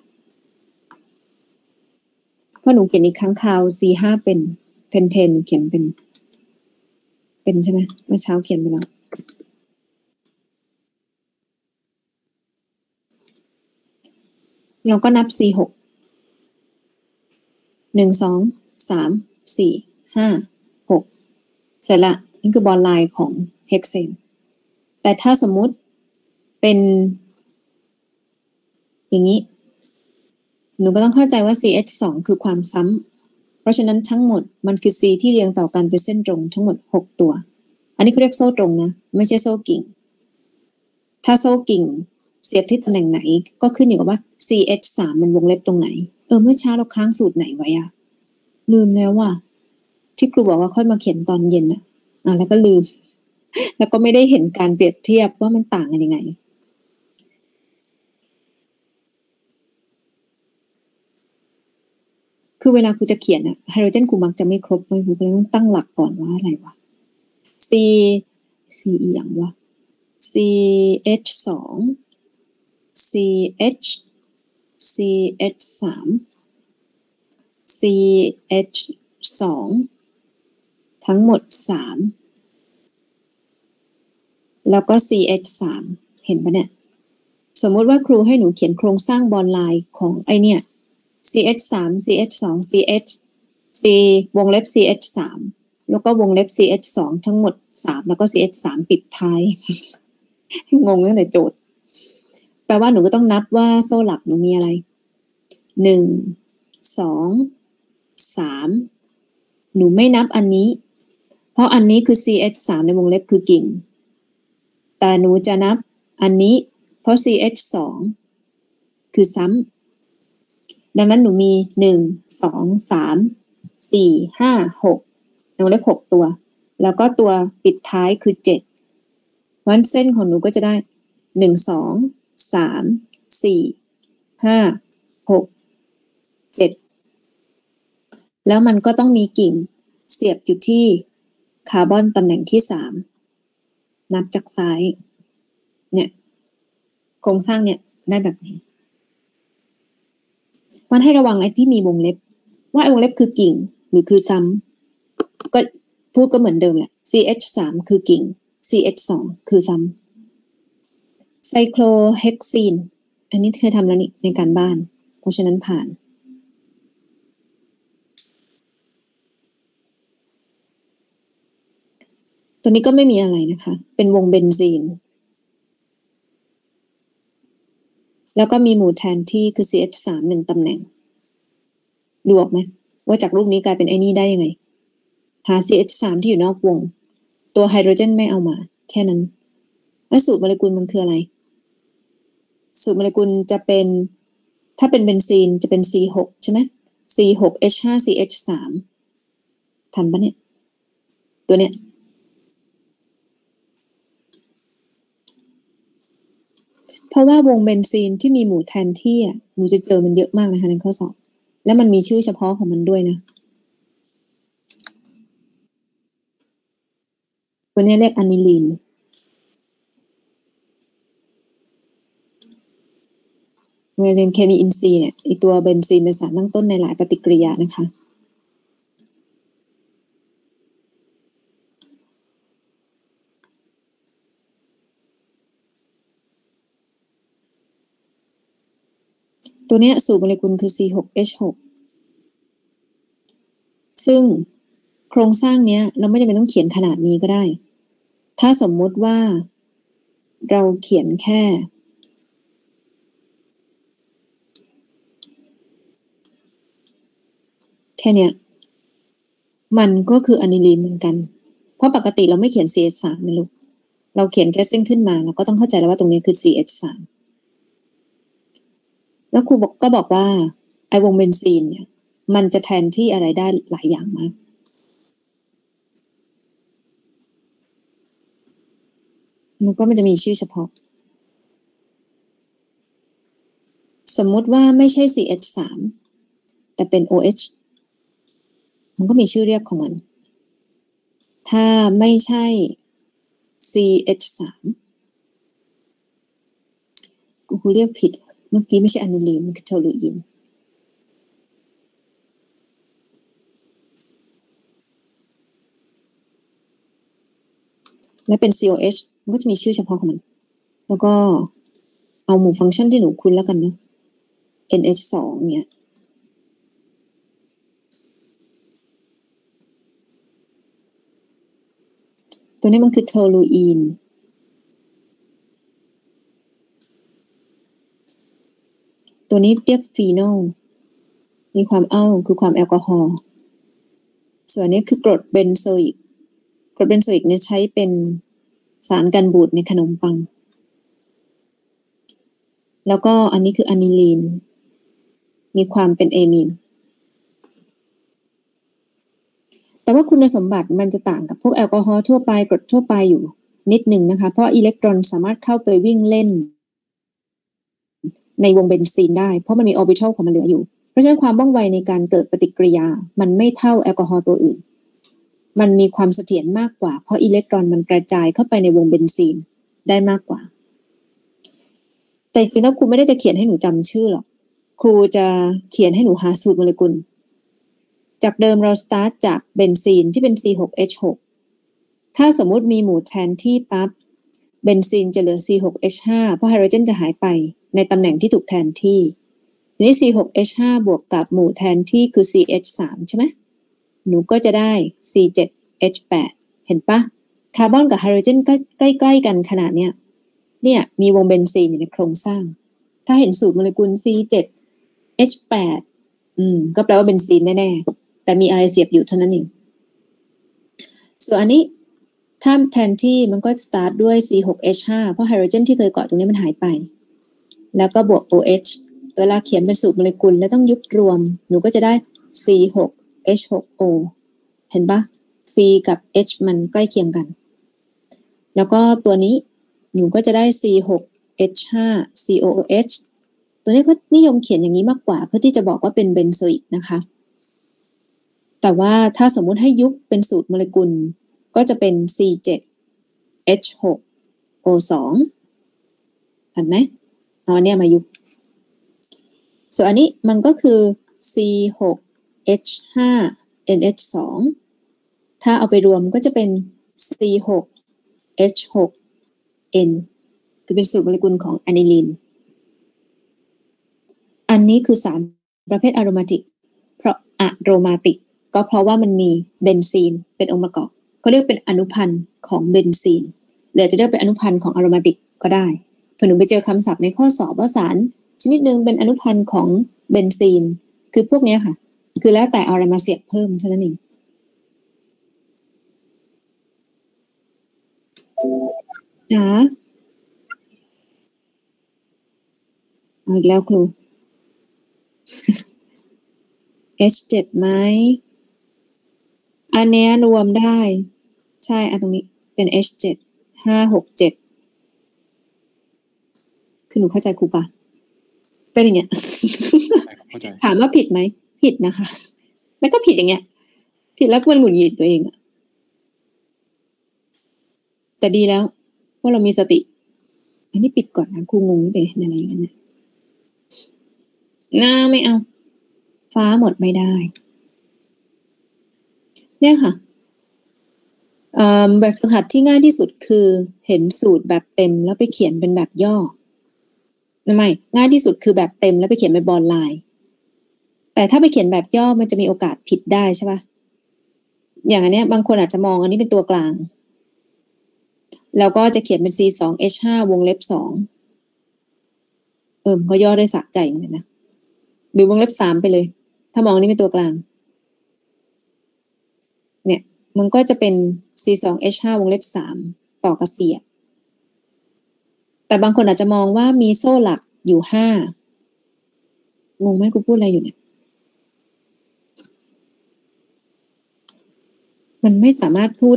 เพราะหนูเขียนอีกครั้งคราว C5 เป็นเพนเทนเขียนเป็นใช่ไหมเมื่อเช้าเขียนไปแล้วเราก็นับ C6 1 2 3 4 5 6เสร็จละนี่คือบอลไลน์ของเฮกเซนแต่ถ้าสมมุติเป็นอย่างนี้หนูก็ต้องเข้าใจว่า CH2 คือความซ้ำเพราะฉะนั้นทั้งหมดมันคือ C ที่เรียงต่อกันเป็นเส้นตรงทั้งหมด6ตัวอันนี้เขาเรียกโซ่ตรงนะไม่ใช่โซ่กิ่งถ้าโซ่กิ่งเสียบที่ตำแหน่งไหนก็ขึ้นอยู่กับว่า CH3 มันวงเล็บตรงไหนเมื่อเช้าเราค้างสูตรไหนไว้อะลืมแล้วว่าที่ครูบอกว่าค่อยมาเขียนตอนเย็นอะแล้วก็ลืมแล้วก็ไม่ได้เห็นการเปรียบเทียบว่ามันต่างกันยังไงคือเวลาครูจะเขียนอะไฮโดรเจนครูมักจะไม่ครบเลยครูก็เลยต้องตั้งหลักก่อนว่าอะไรวะ C อีอย่างวะ CH2 CH CH3 CH2 ทั้งหมด3แล้วก็ CH3 เห็นปะเนี่ยสมมติว่าครูให้หนูเขียนโครงสร้างบอลไลน์ของไอเนี่ย CH3 CH2 CH C วงเล็บ CH3 แล้วก็วงเล็บ CH2 ทั้งหมด3แล้วก็ CH3 ปิดท้าย งงตั้งแต่โจทย์แปลว่าหนูก็ต้องนับว่าโซ่หลักหนูมีอะไร1 2 3หนูไม่นับอันนี้เพราะอันนี้คือ CH3 ในวงเล็บคือกิ่งแต่หนูจะนับอันนี้เพราะ CH2 คือซ้ำดังนั้นหนูมี1 2 3 4 5 6ในวงเล็บ6ตัวแล้วก็ตัวปิดท้ายคือ7วันเส้นของหนูก็จะได้1 2 3 4 5 6 7แล้วมันก็ต้องมีกิ่งเสียบอยู่ที่คาร์บอนตำแหน่งที่3นับจากซ้ายเนี่ยโครงสร้างเนี่ยได้แบบนี้มันให้ระวังไอ้ที่มีวงเล็บว่าไอ้วงเล็บคือกิ่งหรือคือซ้ำก็พูดก็เหมือนเดิมแหละ CH3 คือกิ่ง CH2 คือซ้ำไซโคลเฮกซีนอันนี้เคยทำแล้วนี่ในการบ้านเพราะฉะนั้นผ่านตัวนี้ก็ไม่มีอะไรนะคะเป็นวงเบนซีนแล้วก็มีหมู่แทนที่คือ CH3 1 ตำแหน่งดูออกไหมว่าจากรูปนี้กลายเป็นไอ้นี่ได้ยังไงหา CH3 ที่อยู่นอกวงตัวไฮโดรเจนไม่เอามาแค่นั้นแล้วสูตรโมเลกุลมันคืออะไรสูตรโมเลกุลจะเป็นถ้าเป็นเบนซีนจะเป็น C6 ใช่ไหม C6H5CH3 ทันปะเนี่ยตัวเนี้ยเพราะว่าวงเบนซีนที่มีหมู่แทนที่หนูจะเจอมันเยอะมากนะคะในข้อสอบแล้วมันมีชื่อเฉพาะของมันด้วยนะตัวนี้เรียกอะนิลีนเรียนเคมีอินทรีย์เนี่ยอีตัวเบนซีนเป็นสารตั้งต้นในหลายปฏิกิริยานะคะตัวเนี้ยสูตรโมเลกุลคือ C6H6 ซึ่งโครงสร้างเนี้ยเราไม่จำเป็นต้องเขียนขนาดนี้ก็ได้ ถ้าสมมุติว่าเราเขียนแค่เนี้ยมันก็คืออะนิลีนเหมือนกันเพราะปกติเราไม่เขียน CH3 นะลูกเราเขียนแค่เส้นขึ้นมาเราก็ต้องเข้าใจแล้วว่าตรงนี้คือ CH3 แล้วครูก็บอกว่าไอวงเบนซีนเนี่ยมันจะแทนที่อะไรได้หลายอย่างมากมันจะมีชื่อเฉพาะสมมุติว่าไม่ใช่ CH3 แต่เป็น OH มันก็มีชื่อเรียกของมันถ้าไม่ใช่ CH3 กูเรียกผิดเมื่อกี้ไม่ใช่อะนิลีนมันคือโทลูอีนและเป็น COH มันก็จะมีชื่อเฉพาะของมันแล้วก็เอาหมู่ฟังก์ชันที่หนูคุ้นแล้วกันเนาะ NH2 เนี่ยตัวนี้มันคือโทลูอีนตัวนี้เรียกฟีนอลมีความคือความแอลกอฮอล์ส่วนนี้คือกรดเบนโซอิกกรดเบนโซอิกเนี่ยใช้เป็นสารกันบูดในขนมปังแล้วก็อันนี้คืออะนิลีนมีความเป็นเอมีนแต่ว่าคุณสมบัติมันจะต่างกับพวกแอลกอฮอล์ทั่วไปกรดทั่วไปอยู่นิดหนึ่งนะคะเพราะอิเล็กตรอนสามารถเข้าไปวิ่งเล่นในวงเบนซีนได้เพราะมันมีออร์บิทัลของมันเหลืออยู่เพราะฉะนั้นความว่องไวในการเกิดปฏิกิริยามันไม่เท่าแอลกอฮอล์ตัวอื่นมันมีความเสถียรมากกว่าเพราะอิเล็กตรอนมันกระจายเข้าไปในวงเบนซีนได้มากกว่าแต่จริงๆแล้วครูไม่ได้จะเขียนให้หนูจำชื่อหรอกครูจะเขียนให้หนูหาสูตรโมเลกุลจากเดิมเราสตาร์ทจากเบนซีนที่เป็น C6H6 ถ้าสมมุติมีหมู่แทนที่ปั๊บเบนซีนจะเหลือ C6H5 เพราะไฮโดรเจนจะหายไปในตำแหน่งที่ถูกแทนที่ทีนี้ C6H5 บวกกับหมู่แทนที่คือ CH3 ใช่ไหมหนูก็จะได้ C7H8 เห็นปะคาร์บอนกับไฮโดรเจนใกล้ๆกันขนาดเนี้ยเนี่ยมีวงเบนซีนอยู่ในโครงสร้างถ้าเห็นสูตรโมเลกุล C7H8 ก็แปลว่าเบนซีนแน่ๆแต่มีอะไรเสียบอยู่เท่านั้นเองส่วนอันนี้ถ้าแทนที่มันก็สตาร์ทด้วย C6H5 เพราะไฮโดรเจนที่เคยเกาะตรงนี้มันหายไปแล้วก็บวก OH เวลาเขียนเป็นสูตรโมเลกุลแล้วต้องยุบรวมหนูก็จะได้ C6H6O เห็นปะ C กับ H มันใกล้เคียงกันแล้วก็ตัวนี้หนูก็จะได้ C6H5 COOH ตัวนี้ก็นิยมเขียนอย่างนี้มากกว่าเพื่อที่จะบอกว่าเป็นเบนโซอิกนะคะแต่ว่าถ้าสมมุติให้ยุบเป็นสูตรโมเลกุลก็จะเป็น C7H6O2 เห็นไหมเอาอันเนี้ยมายุบส่วนอันนี้มันก็คือ C6H5NH2 ถ้าเอาไปรวมก็จะเป็น C6H6N คือเป็นสูตรโมเลกุลของอะนิลีนอันนี้คือสารประเภทอะโรมาติกเพราะอะโรมาติกก็เพราะว่ามันมีเบนซีนเป็นองค์ประกอบเขาเรียกเป็นอนุพันธ์ของเบนซีนหรือจะเรียกเป็นอนุพันธ์ของอะโรมาติกก็ได้เผื่อหนูไปเจอคำศัพท์ในข้อสอบว่าสารชนิดหนึ่งเป็นอนุพันธ์ของเบนซีนคือพวกนี้ค่ะคือแล้วแต่เอาอะไรมาเสียบเพิ่มเท่านั้นเองจ๋าเอาอีกแล้วครู H7 ไหมอันเนี้ยรวมได้ใช่อันตรงนี้เป็น H7 567คือหนูเข้าใจครูปะเป็นอย่างเงี้ย ถามว่าผิดไหมผิดนะคะแล้วก็ผิดอย่างเงี้ยผิดแล้วมันหงุดหงิดตัวเองอะแต่ดีแล้วว่าเรามีสติอันนี้ปิดก่อนนะครูงงไปอะไรอย่างเงี้ยน่าไม่เอาฟ้าหมดไม่ได้เนี่ยค่ะแบบฝึกหัดที่ง่ายที่สุดคือเห็นสูตรแบบเต็มแล้วไปเขียนเป็นแบบย่อไม่ง่ายที่สุดคือแบบเต็มแล้วไปเขียนเป็นบอลไลน์แต่ถ้าไปเขียนแบบย่อมันจะมีโอกาสผิดได้ใช่ปะอย่างอันเนี้ยบางคนอาจจะมองอันนี้เป็นตัวกลางแล้วก็จะเขียนเป็น C2H5 วงเล็บ2มันก็ย่อได้สะใจเหมือนกันนะหรือวงเล็บ3ไปเลยถ้ามองอันนี้เป็นตัวกลางเนี่ยมันก็จะเป็น C2H5 วงเล็บ3ต่อกับ C แต่บางคนอาจจะมองว่ามีโซ่หลักอยู่5งงไหมกูพูดอะไรอยู่เนี่ยมันไม่สามารถพูด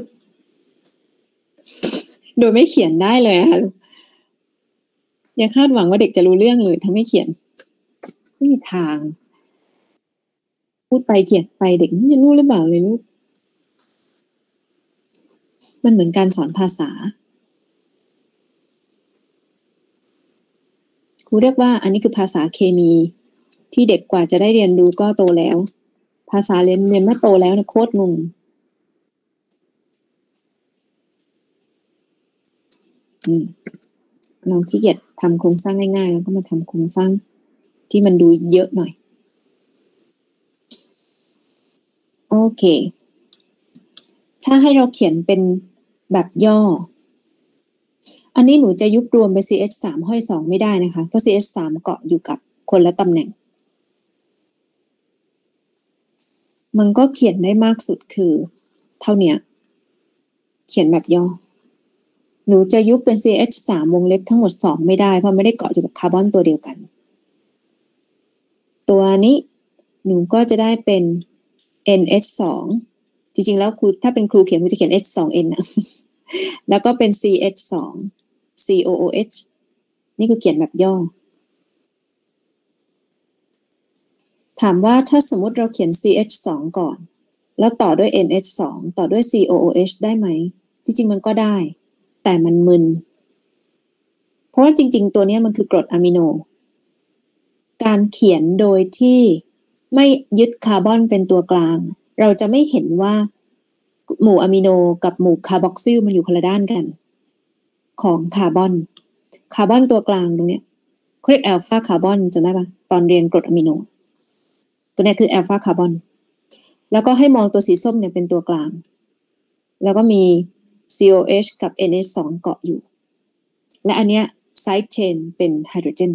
โดยไม่เขียนได้เลยค่ะอย่าคาดหวังว่าเด็กจะรู้เรื่องเลยถ้าไม่เขียนไม่มีทางพูดไปเขียนไปเด็กนี่จะรู้หรือเปล่าเลยลูกมันเหมือนการสอนภาษาครูเรียกว่าอันนี้คือภาษาเคมีที่เด็กกว่าจะได้เรียนรู้ก็โตแล้วภาษาเรียนเมื่อโตแล้วเนี่ยโคตรงงเราขี้เกียจทำโครงสร้างง่ายๆแล้วก็มาทำโครงสร้างที่มันดูเยอะหน่อยโอเคถ้าให้เราเขียนเป็นแบบย่ออันนี้หนูจะยุบรวมไป CH3 ห้อย2ไม่ได้นะคะเพราะ CH3 เกาะอยู่กับคนละตำแหน่งมันก็เขียนได้มากสุดคือเท่าเนี้ยเขียนแบบย่อหนูจะยุบเป็น CH3 วงเล็บทั้งหมด2ไม่ได้เพราะไม่ได้เกาะอยู่กับคาร์บอนตัวเดียวกันตัวนี้หนูก็จะได้เป็น NH2 จริงๆแล้วครูถ้าเป็นครูเขียนครูจะเขียน H2N นะแล้วก็เป็น CH2 COOH นี่คือเขียนแบบย่อถามว่าถ้าสมมติเราเขียน CH2 ก่อนแล้วต่อด้วย NH2 ต่อด้วย COOH ได้ไหมจริงๆมันก็ได้แต่มันมึนเพราะว่าจริงๆตัวนี้มันคือกรดอะมิโนการเขียนโดยที่ไม่ยึดคาร์บอนเป็นตัวกลางเราจะไม่เห็นว่าหมู่อะมิโนกับหมู่คาร์บอกซิลมันอยู่คนละด้านกันของคาร์บอนตัวกลางตรงเนี้ยเขาเรียกแอลฟาคาร์บอนจำได้ปะตอนเรียนกรดอะมิโนตัวนี้คือแอลฟาคาร์บอนแล้วก็ให้มองตัวสีส้มเนี่ยเป็นตัวกลางแล้วก็มี COH กับ NH2 เกาะอยู่และอันเนี้ยไซด์เชนเป็นไฮโดรเจน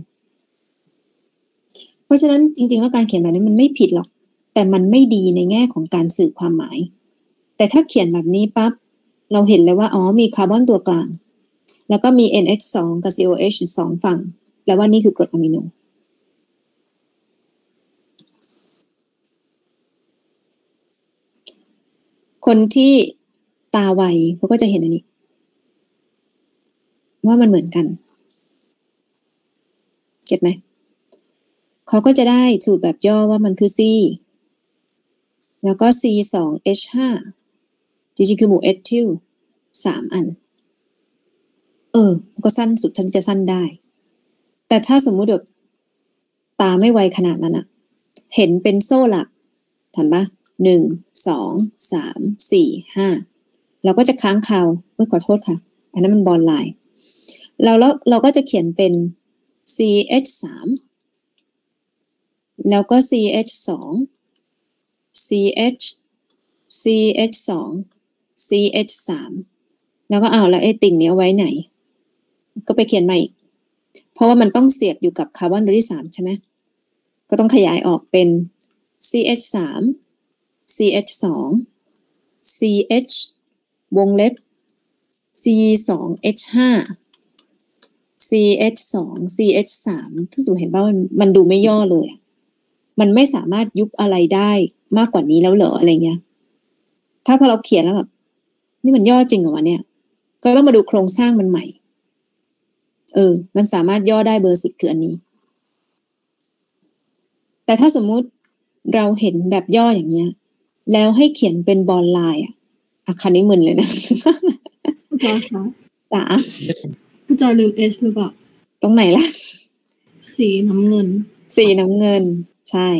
เพราะฉะนั้นจริงๆแล้วการเขียนแบบนี้มันไม่ผิดหรอกแต่มันไม่ดีในแง่ของการสื่อความหมายแต่ถ้าเขียนแบบนี้ปั๊บเราเห็นเลยว่าอ๋อมีคาร์บอนตัวกลางแล้วก็มี NH2 กับ COH 2ฝั่งแปลว่านี่คือกรดอะมิโนคนที่ตาไวเขาก็จะเห็นอันนี้ว่ามันเหมือนกันเก็ตไหมเขาก็จะได้สูตรแบบย่อว่ามันคือ C แล้วก็ C2H5 จริงๆคือหมู่เอทิล3อันก็สั้นสุดที่จะสั้นได้แต่ถ้าสมมุติแบบตาไม่ไวขนาดนั้นอะเห็นเป็นโซ่หลักทันปะ1 2 3 4 5เราก็จะค้างคาวขอโทษค่ะอันนั้นมันบอลไลน์เราก็จะเขียนเป็น CH3 แล้วก็ CH2 CH CH2 CH3 แล้วก็แล้วไอ้ติ่งนี้เอาไว้ไหนก็ไปเขียนใหม่อีกเพราะว่ามันต้องเสียบอยู่กับคาร์บอนตัวที่3ใช่ไหมก็ต้องขยายออกเป็น CH3 CH2 CH วงเล็บ C2H5 CH2 CH3 ที่ดูเห็นว่ามันดูไม่ย่อเลยมันไม่สามารถยุบอะไรได้มากกว่านี้แล้วเหรออะไรเงี้ยถ้าพอเราเขียนแล้วแบบนี่มันย่อจริงเหรอวะเนี่ยก็ต้องมาดูโครงสร้างมันใหม่มันสามารถย่อได้เบอร์สุดคืออันนี้แต่ถ้าสมมุติเราเห็นแบบย่ออย่างเงี้ยแล้วให้เขียนเป็นบอลไลน์คันนี้มึนเลยนะผู้จอยคะจ๋าผู้จอยลืม H หรือเปล่าตรงไหนล่ะสีน้ำเงินใช่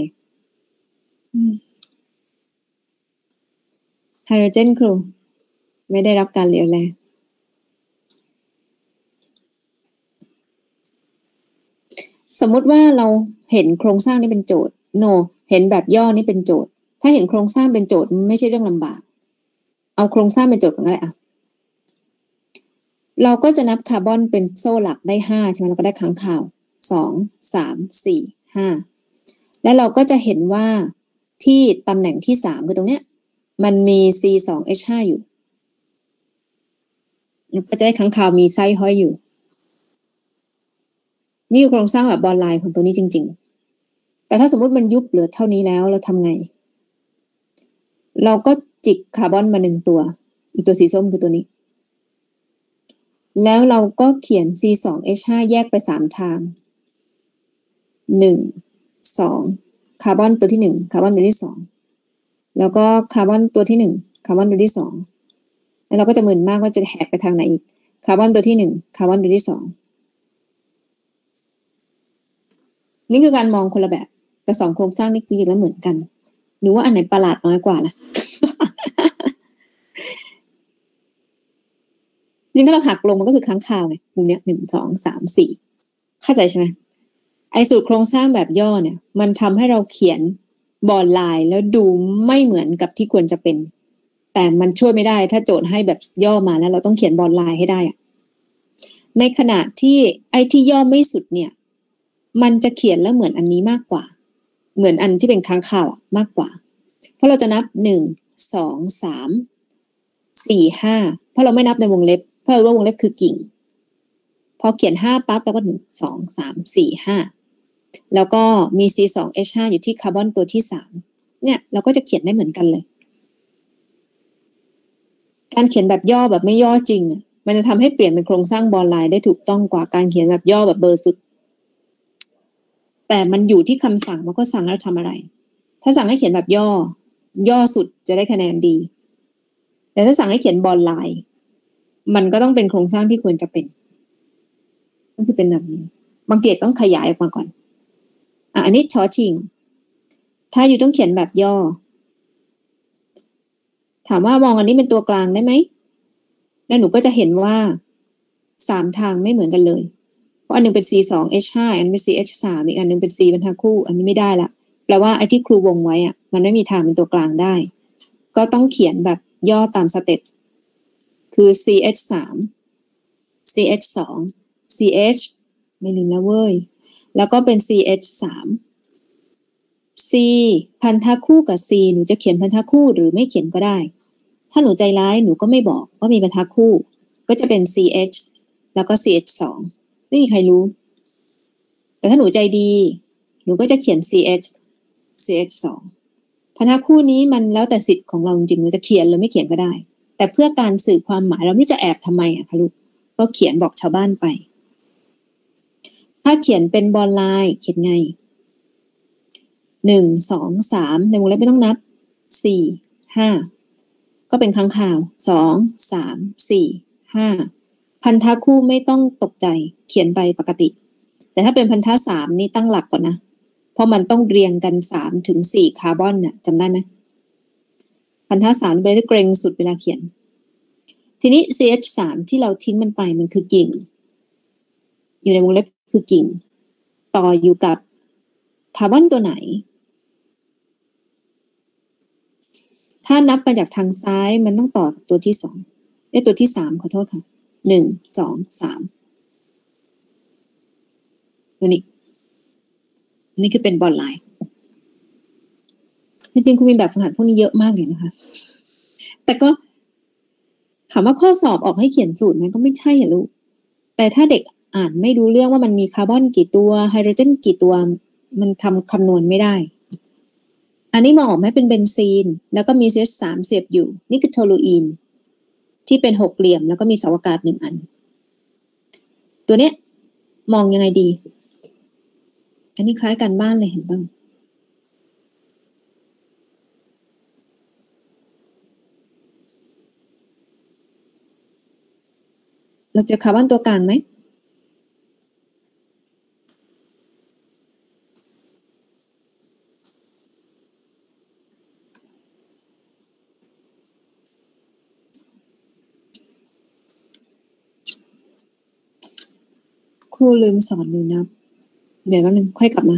ไฮโดรเจนครูไม่ได้รับการเหลวแรงสมมุติว่าเราเห็นโครงสร้างนี้เป็นโจทย์ no เห็นแบบย่อนี่เป็นโจทย์ถ้าเห็นโครงสร้างเป็นโจทย์ไม่ใช่เรื่องลำบากเอาโครงสร้างเป็นโจทย์ก่อนก็ได้อะเราก็จะนับคาร์บอนเป็นโซ่หลักได้5ใช่ไหมเราก็ได้ค้างคาว2 3 4 5แล้วเราก็จะเห็นว่าที่ตำแหน่งที่3คือตรงเนี้ยมันมี C2H5 อยู่ก็จะได้ค้างคาวมีไส้ห้อยอยู่นี่คือโครงสร้างแบบบอลไลน์ของตัวนี้จริงๆแต่ถ้าสมมติมันยุบเหลือเท่านี้แล้วเราทำไงเราก็จิกคาร์บอนมา1ตัวอีกตัวสีส้มคือตัวนี้แล้วเราก็เขียน C2H5 แยกไป3ทาง1 2คาร์บอนตัวที่1คาร์บอนตัวที่2แล้วก็คาร์บอนตัวที่1คาร์บอนตัวที่2แล้วเราก็จะมึนมากว่าจะแหกไปทางไหนอีกคาร์บอนตัวที่1คาร์บอนตัวที่2นี่คือการมองคนละแบบแต่2โครงสร้างนี้จริงๆแล้วเหมือนกันหรือว่าอันไหนประหลาดน้อยกว่าล่ะ นี่ถ้าเราหักลงมันก็คือค้างคาวไงมุมเนี้ย1 2 3 4เข้าใจใช่ไหมไอ้สูตรโครงสร้างแบบย่อเนี่ยมันทำให้เราเขียนบอร์ดไลน์แล้วดูไม่เหมือนกับที่ควรจะเป็นแต่มันช่วยไม่ได้ถ้าโจทย์ให้แบบย่อมาแล้วเราต้องเขียนบอร์ดไลน์ให้ได้อะในขณะที่ไอ้ที่ย่อไม่สุดเนี่ยมันจะเขียนแล้วเหมือนอันนี้มากกว่าเหมือนอันที่เป็นค้างคาวอะมากกว่าเพราะเราจะนับ1 2 3 4 5เพราะเราไม่นับในวงเล็บเพราะว่าวงเล็บคือกิ่งพอเขียน5ปั๊บเราก็1 2 3 4 5แล้วก็มี C2H5 อยู่ที่คาร์บอนตัวที่3เนี่ยเราก็จะเขียนได้เหมือนกันเลยการเขียนแบบย่อแบบไม่ย่อจริงมันจะทำให้เปลี่ยนเป็นโครงสร้างบอลไลน์ได้ถูกต้องกว่าการเขียนแบบย่อแบบเบอร์สุดแต่มันอยู่ที่คำสั่งว่าก็สั่งแล้วทำอะไรถ้าสั่งให้เขียนแบบย่อสุดจะได้คะแนนดีแต่ถ้าสั่งให้เขียนบอลไลน์มันก็ต้องเป็นโครงสร้างที่ควรจะเป็นก็คือเป็นแบบนี้บางเกตต้องขยายออกมาก่อนอันนี้ชอชิงถ้าอยู่ต้องเขียนแบบย่อถามว่ามองอันนี้เป็นตัวกลางได้ไหมแล้วหนูก็จะเห็นว่า3ทางไม่เหมือนกันเลยเพราะอันนึงเป็น C2H5 อันนึงเป็น CH3 อีกอันนึงเป็น C บรรทัดคู่อันนี้ไม่ได้ละแปลว่าไอ้ที่ครูวงไว้อะมันไม่มีทางเป็นตัวกลางได้ก็ต้องเขียนแบบย่อตามสเต็ปคือ CH3 CH2 CH ไม่ลืมนะเว้ยแล้วก็เป็น CH3 C พันธะคู่กับ C หนูจะเขียนพันธะคู่หรือไม่เขียนก็ได้ถ้าหนูใจร้ายหนูก็ไม่บอกว่ามีพันธะคู่ก็จะเป็น CH แล้วก็ CH2 ไม่มีใครรู้แต่ถ้าหนูใจดีหนูก็จะเขียน CH 2พันธะคู่นี้มันแล้วแต่สิทธิ์ของเราจริงๆหนูจะเขียนหรือไม่เขียนก็ได้แต่เพื่อการสื่อความหมายเราไม่รู้จะแอบทำไมอะคะลูกก็เขียนบอกชาวบ้านไปถ้าเขียนเป็นบอลไลน์เขียนไง1 2 3ในวงเล็บไม่ต้องนับ4 5ก็เป็นค้างคาว2 3 4 5พันธะคู่ไม่ต้องตกใจเขียนไปปกติแต่ถ้าเป็นพันธะ3นี่ตั้งหลักก่อนนะเพราะมันต้องเรียงกัน3 ถึง 4คาร์บอนน่ะจำได้ไหมพันธะ3เป็นที่เกรงสุดเวลาเขียนทีนี้ CH3 ที่เราทิ้งมันไปมันคือกิ่งอยู่ในวงเล็บคือกิ่งต่ออยู่กับคาร์บอนตัวไหนถ้านับมาจากทางซ้ายมันต้องต่อกับตัวที่2ตัวที่3ขอโทษค่ะ1 2 3ตัวนี้นี่คือเป็นบอลไลน์จริงๆคุณมีแบบฝึกหัดพวกนี้เยอะมากเลยนะคะแต่ก็ถามว่าข้อสอบออกให้เขียนสูตรไหมก็ไม่ใช่อะลูกแต่ถ้าเด็กอ่านไม่รู้เรื่องว่ามันมีคาร์บอนกี่ตัวไฮโดรเจนกี่ตัวมันทำคำนวณไม่ได้อันนี้มองออกไหมเป็นเบนซีนแล้วก็มี CH3 เสียบอยู่นี่คือโทลูอีนที่เป็น6เหลี่ยมแล้วก็มีเสาอากาศ1อันตัวเนี้ยมองยังไงดีอันนี้คล้ายกันบ้านเลยเห็นบ้างเราเจอคาร์บอนตัวกลางไหมครูลืมสอนหนูนับเดี๋ยวแป๊บนึงค่อยกลับมา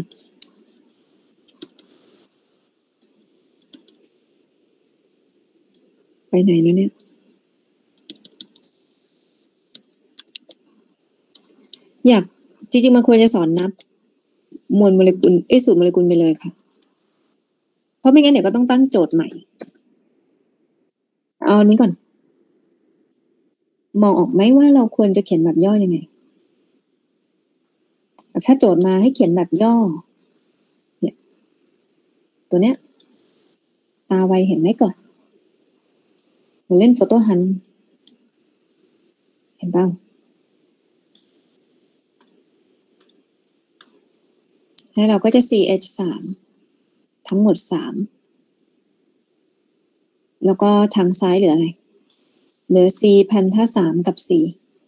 ไปไหนแล้วเนี่ยอยากจริงๆมันควรจะสอนนับมวลโมเลกุลสูตรโมเลกุลไปเลยค่ะเพราะไม่งั้นเดี๋ยวก็ต้องตั้งโจทย์ใหม่เอาอันนี้ก่อนมองออกไหมว่าเราควรจะเขียนแบบย่อยังไงถ้าโจทย์มาให้เขียนแบบย่อเนี่ยตัวเนี้ยตาไวเห็นไหมก่อนเราเล่นโฟโต้ฮันเห็นเปล่าแล้วเราก็จะ CH3 ทั้งหมด3แล้วก็ทางซ้ายเหลืออะไรเหลือ C พันธะ3กับ C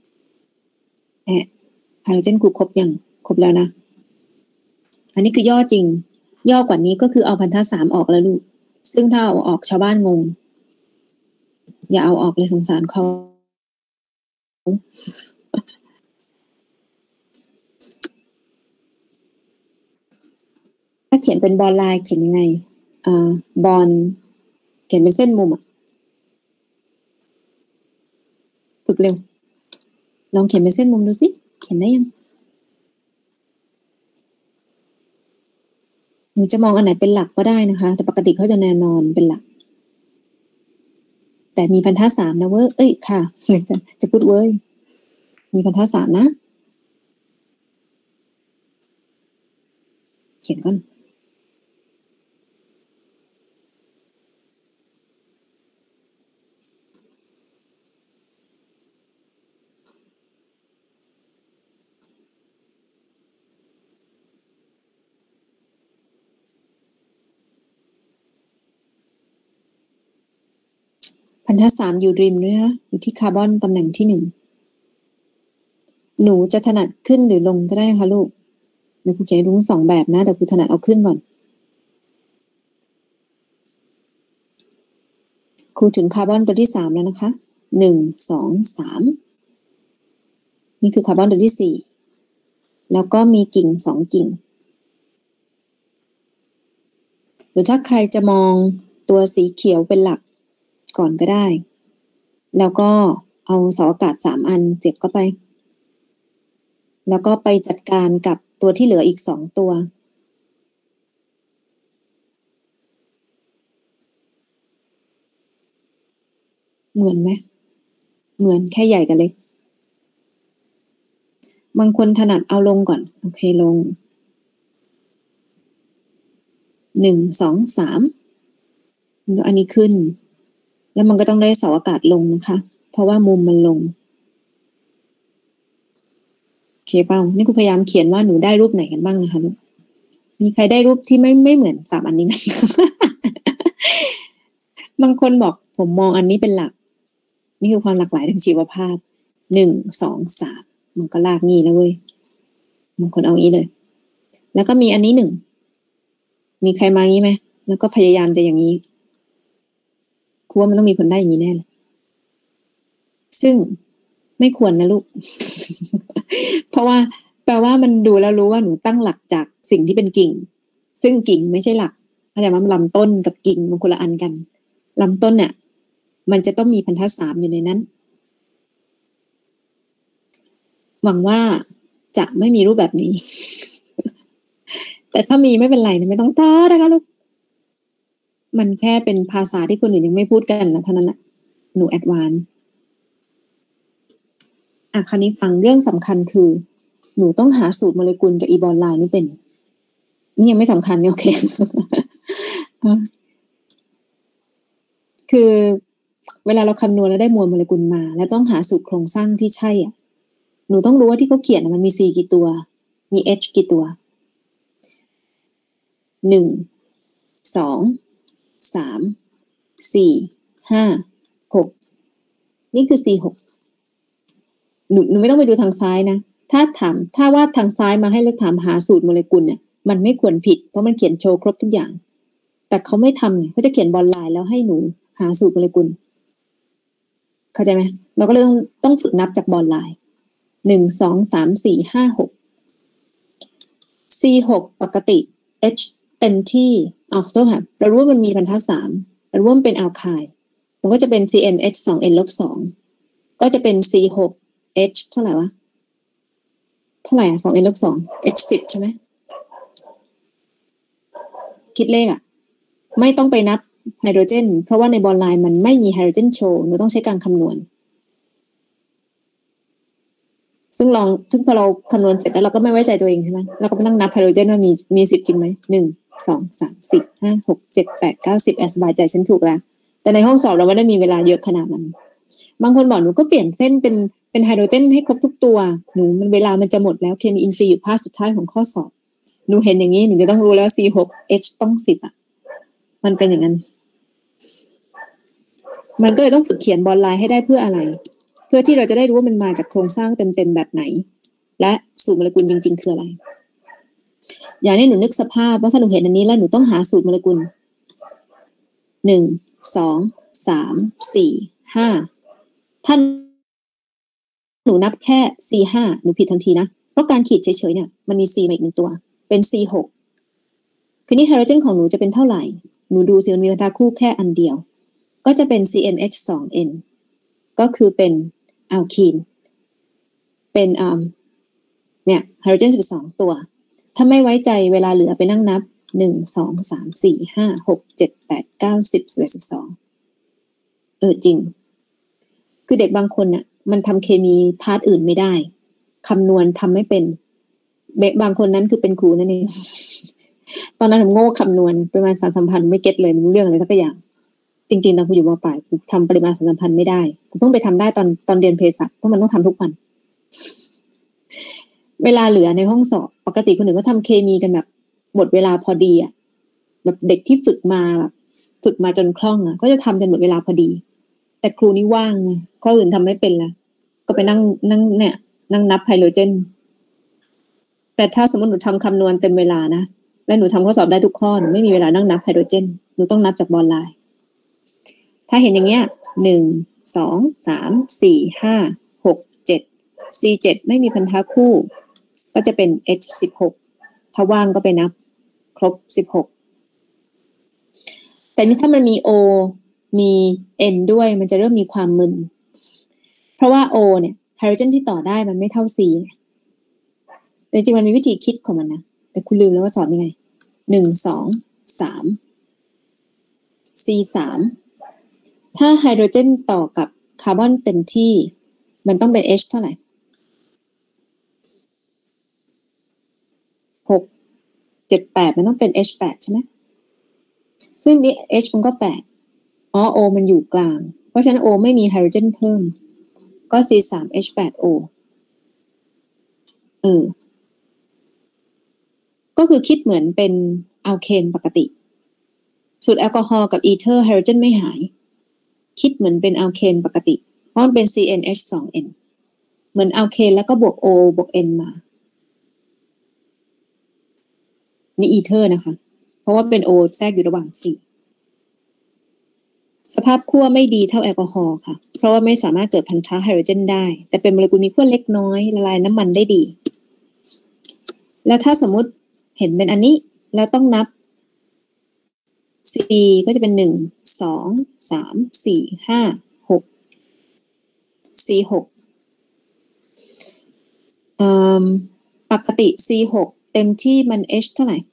ไฮโดรเจนกรุ๊ปครบยังครบแล้วนะอันนี้คือย่อจริงย่อกว่านี้ก็คือเอาพันธะ3ออกแล้วลูกซึ่งถ้าเอาออกชาวบ้านงงอย่าเอาออกเลยสงสารเขาถ้าเขียนเป็นบอลไลน์เขียนยังไงบอลเขียนเป็นเส้นมุมฝึกเร็วลองเขียนเป็นเส้นมุมดูสิเขียนได้ยังหนูจะมองอันไหนเป็นหลักก็ได้นะคะแต่ปกติเขาจะแนวนอนเป็นหลักแต่มีพันธะ3นะเว้ยค่ะจะพูดเว้ยมีพันธะ3นะเขียนก่อนพันธะ3อยู่ริมด้วยนะอยู่ที่คาร์บอนตำแหน่งที่1หนูจะถนัดขึ้นหรือลงก็ได้นะคะลูกเดี๋ยวครูเขียนให้ดู2แบบนะแต่ครูถนัดเอาขึ้นก่อนครูถึงคาร์บอนตัวที่3แล้วนะคะ1 2 3นี่คือคาร์บอนตัวที่4แล้วก็มีกิ่ง2กิ่งหรือถ้าใครจะมองตัวสีเขียวเป็นหลักก่อนก็ได้แล้วก็เอาเสาอากาศ3อันเจ็บเข้าไปแล้วก็ไปจัดการกับตัวที่เหลืออีก2ตัวเหมือนไหมเหมือนแค่ใหญ่กับเล็กบางคนถนัดเอาลงก่อนโอเคลง1 2 3แล้วอันนี้ขึ้นแล้วมันก็ต้องได้เสาอากาศลงนะคะเพราะว่ามุมมันลงโอเคเปล่านี่ครูพยายามเขียนว่าหนูได้รูปไหนกันบ้างนะคะลูกมีใครได้รูปที่ไม่เหมือน3อันนี้ไหม บางคนบอกผมมองอันนี้เป็นหลักนี่คือความหลากหลายทางชีวภาพ1 2 3มันก็ลากงี้นะเว้ยบางคนเอางี้เลยแล้วก็มีอันนี้1มีใครมางี้ไหมแล้วก็พยายามจะอย่างนี้ครูว่ามันต้องมีคนได้อย่างนี้แน่เลยซึ่งไม่ควรนะลูก เพราะว่าแปลว่ามันดูแล้วรู้ว่าหนูตั้งหลักจากสิ่งที่เป็นกิ่งซึ่งกิ่งไม่ใช่หลักเข้าใจไหมลำต้นกับกิ่งมันคนละอันกันลำต้นเนี่ยมันจะต้องมีพันธะ3อยู่ในนั้นหวังว่าจะไม่มีรูปแบบนี้ แต่ถ้ามีไม่เป็นไรนะไม่ต้องท้อนะคะลูกมันแค่เป็นภาษาที่คนอื่นยังไม่พูดกันนะเท่านั้นนะหนูแอดวานซ์คราวนี้ฟังเรื่องสำคัญคือหนูต้องหาสูตรโมเลกุลจากอีบอลไลน์นี่เป็นนี่ยังไม่สำคัญเนี่ยโอเค คือเวลาเราคำนวณแล้วได้มวลโมเลกุลมาแล้วต้องหาสูตรโครงสร้างที่ใช่หนูต้องรู้ว่าที่เขาเขียนมันมี C กี่ตัวมี H กี่ตัว1 2 3 4 5 6นี่คือ C6 หนูไม่ต้องไปดูทางซ้ายนะถ้าวาดทางซ้ายมาให้แล้วถามหาสูตรโมเลกุลเนี่ยมันไม่ควรผิดเพราะมันเขียนโชว์ครบทุกอย่างแต่เขาไม่ทำไงเขาจะเขียนบอลไลน์แล้วให้หนูหาสูตรโมเลกุลเข้าใจไหมเราก็เลยต้องฝึกนับจากบอลไลน์1 2 3 4 5 6 C6 ปกติ H เต็มที่ขอโทษค่ะเรารู้ว่ามันมีบรรทัด3เรารู้ว่ามันเป็นอัลไคน์มันก็จะเป็น CnH2n-2 ก็จะเป็น C6H เท่าไหร่วะเท่าไหร่อ่ะ 2n-2 H10 ใช่ไหมคิดเลขอ่ะไม่ต้องไปนับไฮโดรเจนเพราะว่าในบอลไลน์มันไม่มีไฮโดรเจนโชว์เราต้องใช้การคำนวณซึ่งพอเราคำนวณเสร็จแล้วเราก็ไม่ไว้ใจตัวเองใช่ไหมเราก็ไปนั่งนับไฮโดรเจนว่ามี10จริงไหม1 2 3 4 5 6 7 8 9 10สบายใจฉันถูกแล้วแต่ในห้องสอบเราไม่ได้มีเวลาเยอะขนาดนั้นบางคนบอกหนูก็เปลี่ยนเส้นเป็นไฮโดรเจนให้ครบทุกตัวหนูเวลามันจะหมดแล้วเคมีอินทรีย์อยู่ภาคสุดท้ายของข้อสอบหนูเห็นอย่างนี้หนูจะต้องรู้แล้ว C6H ต้อง10อ่ะมันเป็นอย่างนั้นมันก็เลยต้องฝึกเขียนบอลไลน์ให้ได้เพื่ออะไรเพื่อที่เราจะได้รู้ว่ามันมาจากโครงสร้างเต็มๆแบบไหนและสูตรโมเลกุลจริงๆคืออะไรอย่างนี้หนูนึกสภาพว่าถ้าหนูเห็นอันนี้แล้วหนูต้องหาสูตรโมเลกุล1 2 3 4 5ถ้าหนูนับแค่ C5 หนูผิดทันทีนะเพราะการขีดเฉยๆเนี่ยมันมี C มาอีก1ตัวเป็น C6 คือนี่ไฮโดรเจนของหนูจะเป็นเท่าไหร่หนูดูสิมันมีบรรทัดคู่แค่อันเดียวก็จะเป็น CnH2n ก็คือเป็นอัลคีนเป็นเนี่ยไฮโดรเจน12ตัวถ้าไม่ไว้ใจเวลาเหลือไปนั่งนับ1 2 3 4 5 6 7 8 9 10 11 12จริงคือเด็กบางคนน่ะมันทำเคมีพาร์ทอื่นไม่ได้คำนวณทำไม่เป็นบางคนนั้นคือเป็นครูนั่นเองตอนนั้นผมโง่คำนวณปริมาณสารสัมพันธ์ไม่เก็ตเลยไม่รู้เรื่องอะไรสักอย่างจริงๆตอนกูอยู่ม.ปลายกูทำปริมาณสารสัมพันธ์ไม่ได้กูเพิ่งไปทำได้ตอนเรียนเภสัชเพราะมันต้องทำทุกวันเวลาเหลือในห้องสอบปกติคนอื่นก็ทำเคมีกันแบบหมดเวลาพอดีอ่ะแบบเด็กที่ฝึกมาจนคล่องอ่ะก็จะทำกันหมดเวลาพอดีแต่ครูนี่ว่างไงข้ออื่นทำไม่เป็นละก็ไปนั่งเนี่ยนั่งนับไฮโดรเจนแต่ถ้าสมมติหนูทำคำนวณเต็มเวลานะและหนูทำข้อสอบได้ทุกข้อหนูไม่มีเวลานั่งนับไฮโดรเจนหนูต้องนับจากบอลไลน์ถ้าเห็นอย่างเงี้ย1 2 3 4 5 6 7 C7 ไม่มีพันธะคู่ก็จะเป็น H16 ถ้าว่างก็ไปนับครบ16แต่นี่ถ้ามันมี O มี N ด้วยมันจะเริ่มมีความมึนเพราะว่า O เนี่ยไฮโดรเจนที่ต่อได้มันไม่เท่า C แต่จริงมันมีวิธีคิดของมันนะแต่คุณลืมแล้วว่าสอนยังไง1 2 3 C3 ถ้าไฮโดรเจนต่อกับคาร์บอนเต็มที่มันต้องเป็น H เท่าไหร่6 7 8มันต้องเป็น H8 ใช่ไหมซึ่งนี้ H มันก็8O มันอยู่กลางเพราะฉะนั้น O ไม่มีไฮโดรเจนเพิ่มก็ C3H8O ก็คือคิดเหมือนเป็นอัลเคนปกติสูตรแอลกอฮอล์กับอีเทอร์ไฮโดรเจนไม่หายคิดเหมือนเป็นอัลเคนปกติเพราะมันเป็น CnH2n เหมือนอัลเคนแล้วก็บวก O บวก N มานี่อีเทอร์นะคะเพราะว่าเป็น O แทรกอยู่ระหว่าง C สภาพขั้วไม่ดีเท่าแอลกอฮอล์ค่ะเพราะว่าไม่สามารถเกิดพันธะไฮโดรเจนได้แต่เป็นโมเลกุลมีขั้วเล็กน้อยละลายน้ำมันได้ดีแล้วถ้าสมมุติเห็นเป็นอันนี้แล้วต้องนับ C ก็จะเป็น1 2 3 4 5 6 C6 ปกติ C6 เต็มที่มัน H เท่าไหร่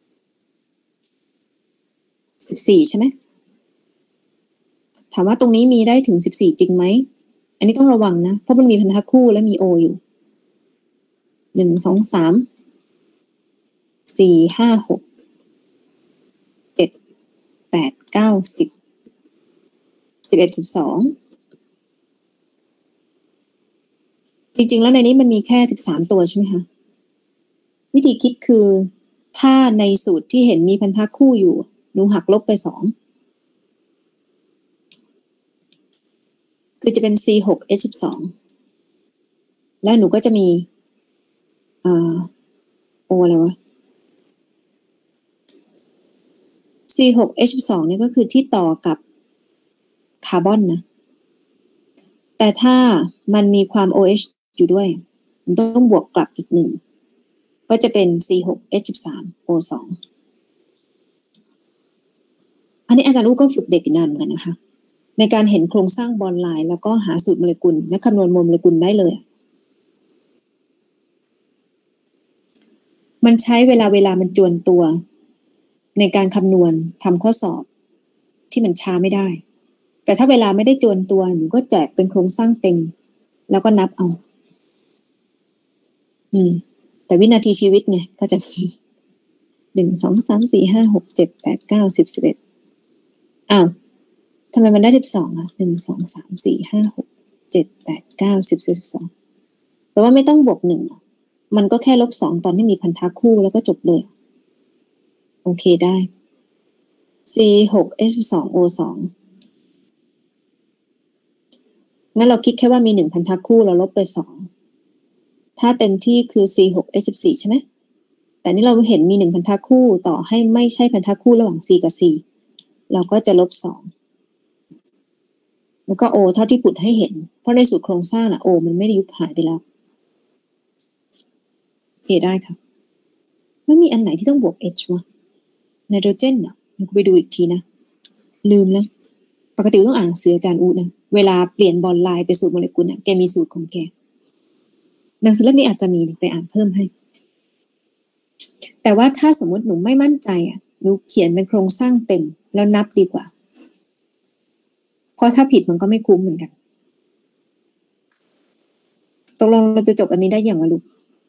14ใช่ไหมถามว่าตรงนี้มีได้ถึง14จริงไหมอันนี้ต้องระวังนะเพราะมันมีพันธะคู่และมี O อยู่1 2 3 4 5 6 7 8 9 10 11 12จริงๆแล้วในนี้มันมีแค่13ตัวใช่ไหมคะวิธีคิดคือถ้าในสูตรที่เห็นมีพันธะคู่อยู่หนูหักลบไป2คือจะเป็น C6H12 แล้วหนูก็จะมีO อะไรวะ C6H12 นี่ก็คือที่ต่อกับคาร์บอนนะแต่ถ้ามันมีความ OH อยู่ด้วยมันต้องบวกกลับอีก1 ก็จะเป็น C6H13O2 อันนี้อาจารย์ลูกก็ฝึกเด็กนานเหมือนกันนะคะในการเห็นโครงสร้างบอนไลน์แล้วก็หาสูตรโมเลกุลและคำนวณโมเลกุลได้เลยมันใช้เวลามันจวนตัวในการคำนวณทำข้อสอบที่มันช้าไม่ได้แต่ถ้าเวลาไม่ได้จวนตัวหนูก็แจกเป็นโครงสร้างเต็มแล้วก็นับเอาแต่วินาทีชีวิตเนี่ยก็จะ1 2 3 4 5 6 7 8 9 10 11อ้าวทำไมมันได้12อ่ะ1 2 3 4 5 6 7 8 9 10 12แปลว่าไม่ต้องบวก1มันก็แค่ลบ2ตอนที่มีพันธะคู่แล้วก็จบเลยโอเคได้ C6H12O2 งั้นเราคิดแค่ว่ามี1พันธะคู่เราลบไป2ถ้าเต็มที่คือ C6H14 ใช่ไหมแต่นี่เราเห็นมี1พันธะคู่ต่อให้ไม่ใช่พันธะคู่ระหว่าง C กับ C เราก็จะลบ2แล้วก็ O เท่าที่ปุดให้เห็นเพราะในสูตรโครงสร้างน่ะ O มันไม่ได้ยุบหายไปแล้วโอเคได้ค่ะแล้วมีอันไหนที่ต้องบวก H วะไนโตรเจนเนาะเราไปดูอีกทีนะลืมแล้วปกติต้องอ่านหนังสืออาจารย์อูนะเวลาเปลี่ยนบอลไลน์ไปสูตรโมเลกุลน่ะแกมีสูตรของแกหนังสือเล่มนี้อาจจะมีไปอ่านเพิ่มให้แต่ว่าถ้าสมมติหนูไม่มั่นใจหนูเขียนเป็นโครงสร้างเต็มแล้วนับดีกว่าเพราะถ้าผิดมันก็ไม่คุ้มเหมือนกันตกลงเราจะจบอันนี้ได้อย่างไรลูก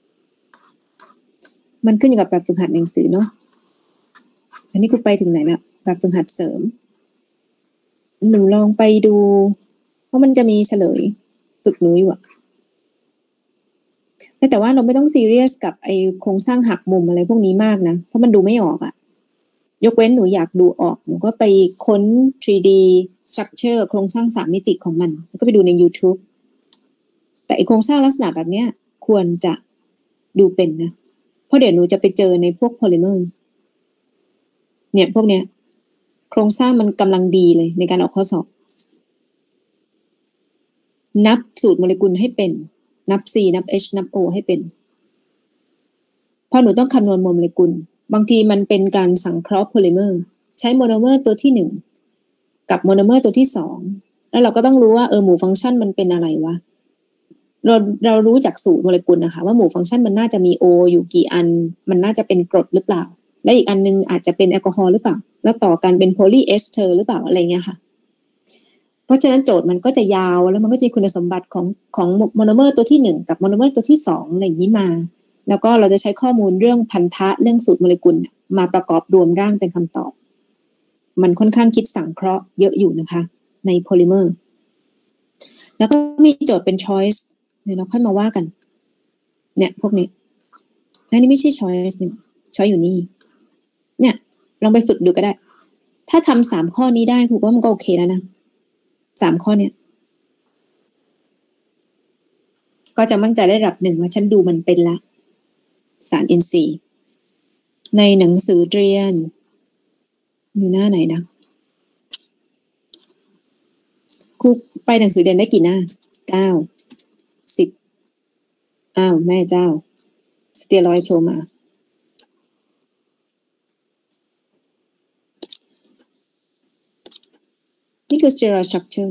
มันขึ้นอยู่กับแบบฝึกหัดหนังสือเนาะอันนี้กูไปถึงไหนละแบบฝึกหัดเสริมหนูลองไปดูเพราะมันจะมีเฉลยฝึกหนูอยู่แต่ว่าเราไม่ต้องซีเรียสกับไอโครงสร้างหักมุมอะไรพวกนี้มากนะเพราะมันดูไม่ออกยกเว้นหนูอยากดูออกหนูก็ไปค้น 3D structure โครงสร้าง3มิติของมันแล้วก็ไปดูใน YouTube แต่ไอโครงสร้างลักษณะแบบเนี้ยควรจะดูเป็นนะเพราะเดี๋ยวหนูจะไปเจอในพวกโพลิเมอร์เนี่ยพวกเนี้ยโครงสร้างมันกำลังดีเลยในการออกข้อสอบนับสูตรโมเลกุลให้เป็นนับ C นับ H นับ O ให้เป็นพอหนูต้องคำนวณโมเลกุลบางทีมันเป็นการสังเคราะห์โพลิเมอร์ใช้โมโนเมอร์ตัวที่1กับโมโนเมอร์ตัวที่2แล้วเราก็ต้องรู้ว่าหมู่ฟังก์ชันมันเป็นอะไรวะเรารู้จากสูตรโมเลกุลนะคะว่าหมู่ฟังก์ชันมันน่าจะมี O อยู่กี่อันมันน่าจะเป็นกรดหรือเปล่าและอีกอันนึงอาจจะเป็นแอลกอฮอล์หรือเปล่าแล้วต่อกันเป็นโพลีเอสเทอร์หรือเปล่าอะไรเงี้ยค่ะเพราะฉะนั้นโจทย์มันก็จะยาวแล้วมันก็จะมีคุณสมบัติของโมโนเมอร์ตัวที่1กับโมโนเมอร์ตัวที่2อะไรอย่างนี้มาแล้วก็เราจะใช้ข้อมูลเรื่องพันธะเรื่องสูตรโมเลกุลมาประกอบรวมร่างเป็นคำตอบมันค่อนข้างคิดสังเคราะห์เยอะอยู่นะคะในโพลิเมอร์แล้วก็มีโจทย์เป็น choice เดี๋ยวเราค่อยมาว่ากันเนี่ยพวกนี้อันนี้ไม่ใช่ choice นี่ choice อยู่นี่เนี่ยลองไปฝึกดูก็ได้ถ้าทำ3ข้อนี้ได้ครูว่ามันก็โอเคแล้วนะ3ข้อเนี้ยก็จะมั่นใจได้ระดับ1ว่าฉันดูมันเป็นละสารอินทรีย์ในหนังสือเรียนอยู่หน้าไหนนะครูไปหนังสือเรียนได้กี่หน้า9 10อ้าวแม่เจ้าสเตียรอยด์โผล่มานี่คือ steroid structure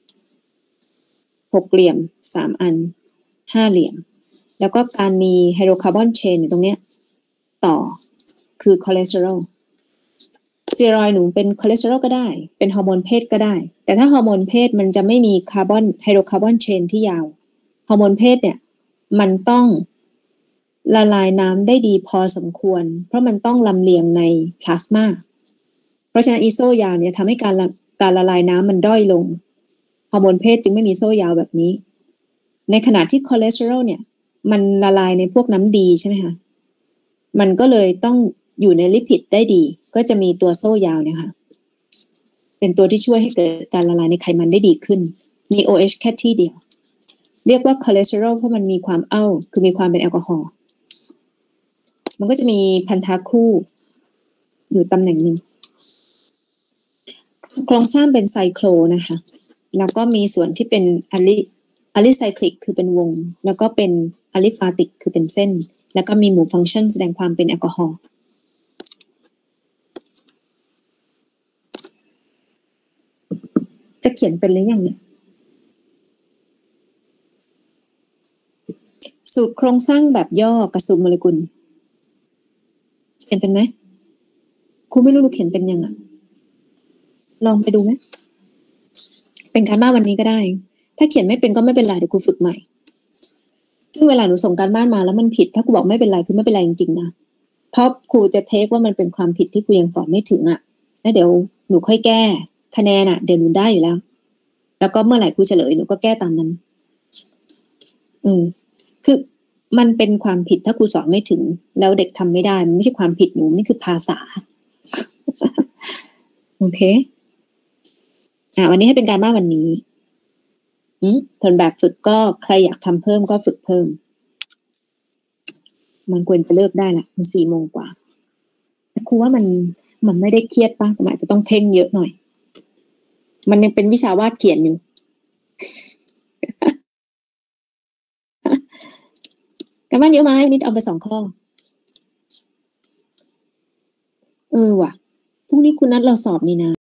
6เหลี่ยม3อัน5เหลี่ยมแล้วก็การมีไฮโดรคาร์บอนเชนอยู่ตรงเนี้ยต่อคือคอเลสเตอรอลสเตียรอยด์หนูเป็นคอเลสเตอรอลก็ได้เป็นฮอร์โมนเพศก็ได้แต่ถ้าฮอร์โมนเพศมันจะไม่มีไฮโดรคาร์บอนเชนที่ยาวฮอร์โมนเพศเนี่ยมันต้องละลายน้ำได้ดีพอสมควรเพราะมันต้องลำเลียงในพลาสมาเพราะฉะนั้นอีโซยาวเนี่ยทำให้การละลายน้ำมันด้อยลงฮอร์โมนเพศจึงไม่มีโซ่ยาวแบบนี้ในขณะที่คอเลสเตอรอลเนี่ยมันละลายในพวกน้ำดีใช่ไหมคะมันก็เลยต้องอยู่ในลิพิดได้ดีก็จะมีตัวโซ่ยาวเนี่ยค่ะเป็นตัวที่ช่วยให้เกิดการละลายในไขมันได้ดีขึ้นมี OH แค่ที่เดียวเรียกว่าคอเลสเตอรอลเพราะมันมีความคือมีความเป็นแอลกอฮอล์มันก็จะมีพันธะคู่อยู่ตำแหน่งหนึ่งโครงสร้างเป็นไซโคลนะคะแล้วก็มีส่วนที่เป็นอะลิไซคลิกคือเป็นวงแล้วก็เป็นอะลิฟาติกคือเป็นเส้นแล้วก็มีหมู่ฟังก์ชันแสดงความเป็นแอลกอฮอล์จะเขียนเป็นหรือยังเนี่ยสูตรโครงสร้างแบบย่อกับสูตรโมเลกุลเขียนเป็นไหมครูไม่รู้ลูกเขียนเป็นยังอ่ะลองไปดูไหมเป็นการบ้านวันนี้ก็ได้ถ้าเขียนไม่เป็นก็ไม่เป็นไรเดี๋ยวครูฝึกใหม่ซึ่งเวลาหนูส่งการบ้านมาแล้วมันผิดถ้าครูบอกไม่เป็นไรคือไม่เป็นไรจริงๆนะเพราะครูจะเทคว่ามันเป็นความผิดที่ครูยังสอนไม่ถึงอ่ะแล้วเดี๋ยวหนูค่อยแก้คะแนนอ่ะเดี๋ยวหนูได้อยู่แล้วแล้วก็เมื่อไหร่ครูเฉลยหนูก็แก้ตามนั้นคือมันเป็นความผิดถ้าครูสอนไม่ถึงแล้วเด็กทำไม่ได้มันไม่ใช่ความผิดหนูนี่คือภาษาโอเควันนี้ให้เป็นการบ้านวันนี้ส่วนแบบฝึกก็ใครอยากทำเพิ่มก็ฝึกเพิ่มมันควรจะเลิกได้ละมัน4 โมงกว่าครูว่ามันไม่ได้เครียดป่ะแต่อาจจะต้องเพ่งเยอะหน่อยมันยังเป็นวิชาวาดเขียนอยู่การบ้านเยอะไหมนิดเอาไป2 ข้อว่ะพรุ่งนี้คุณนัดเราสอบนี่นะ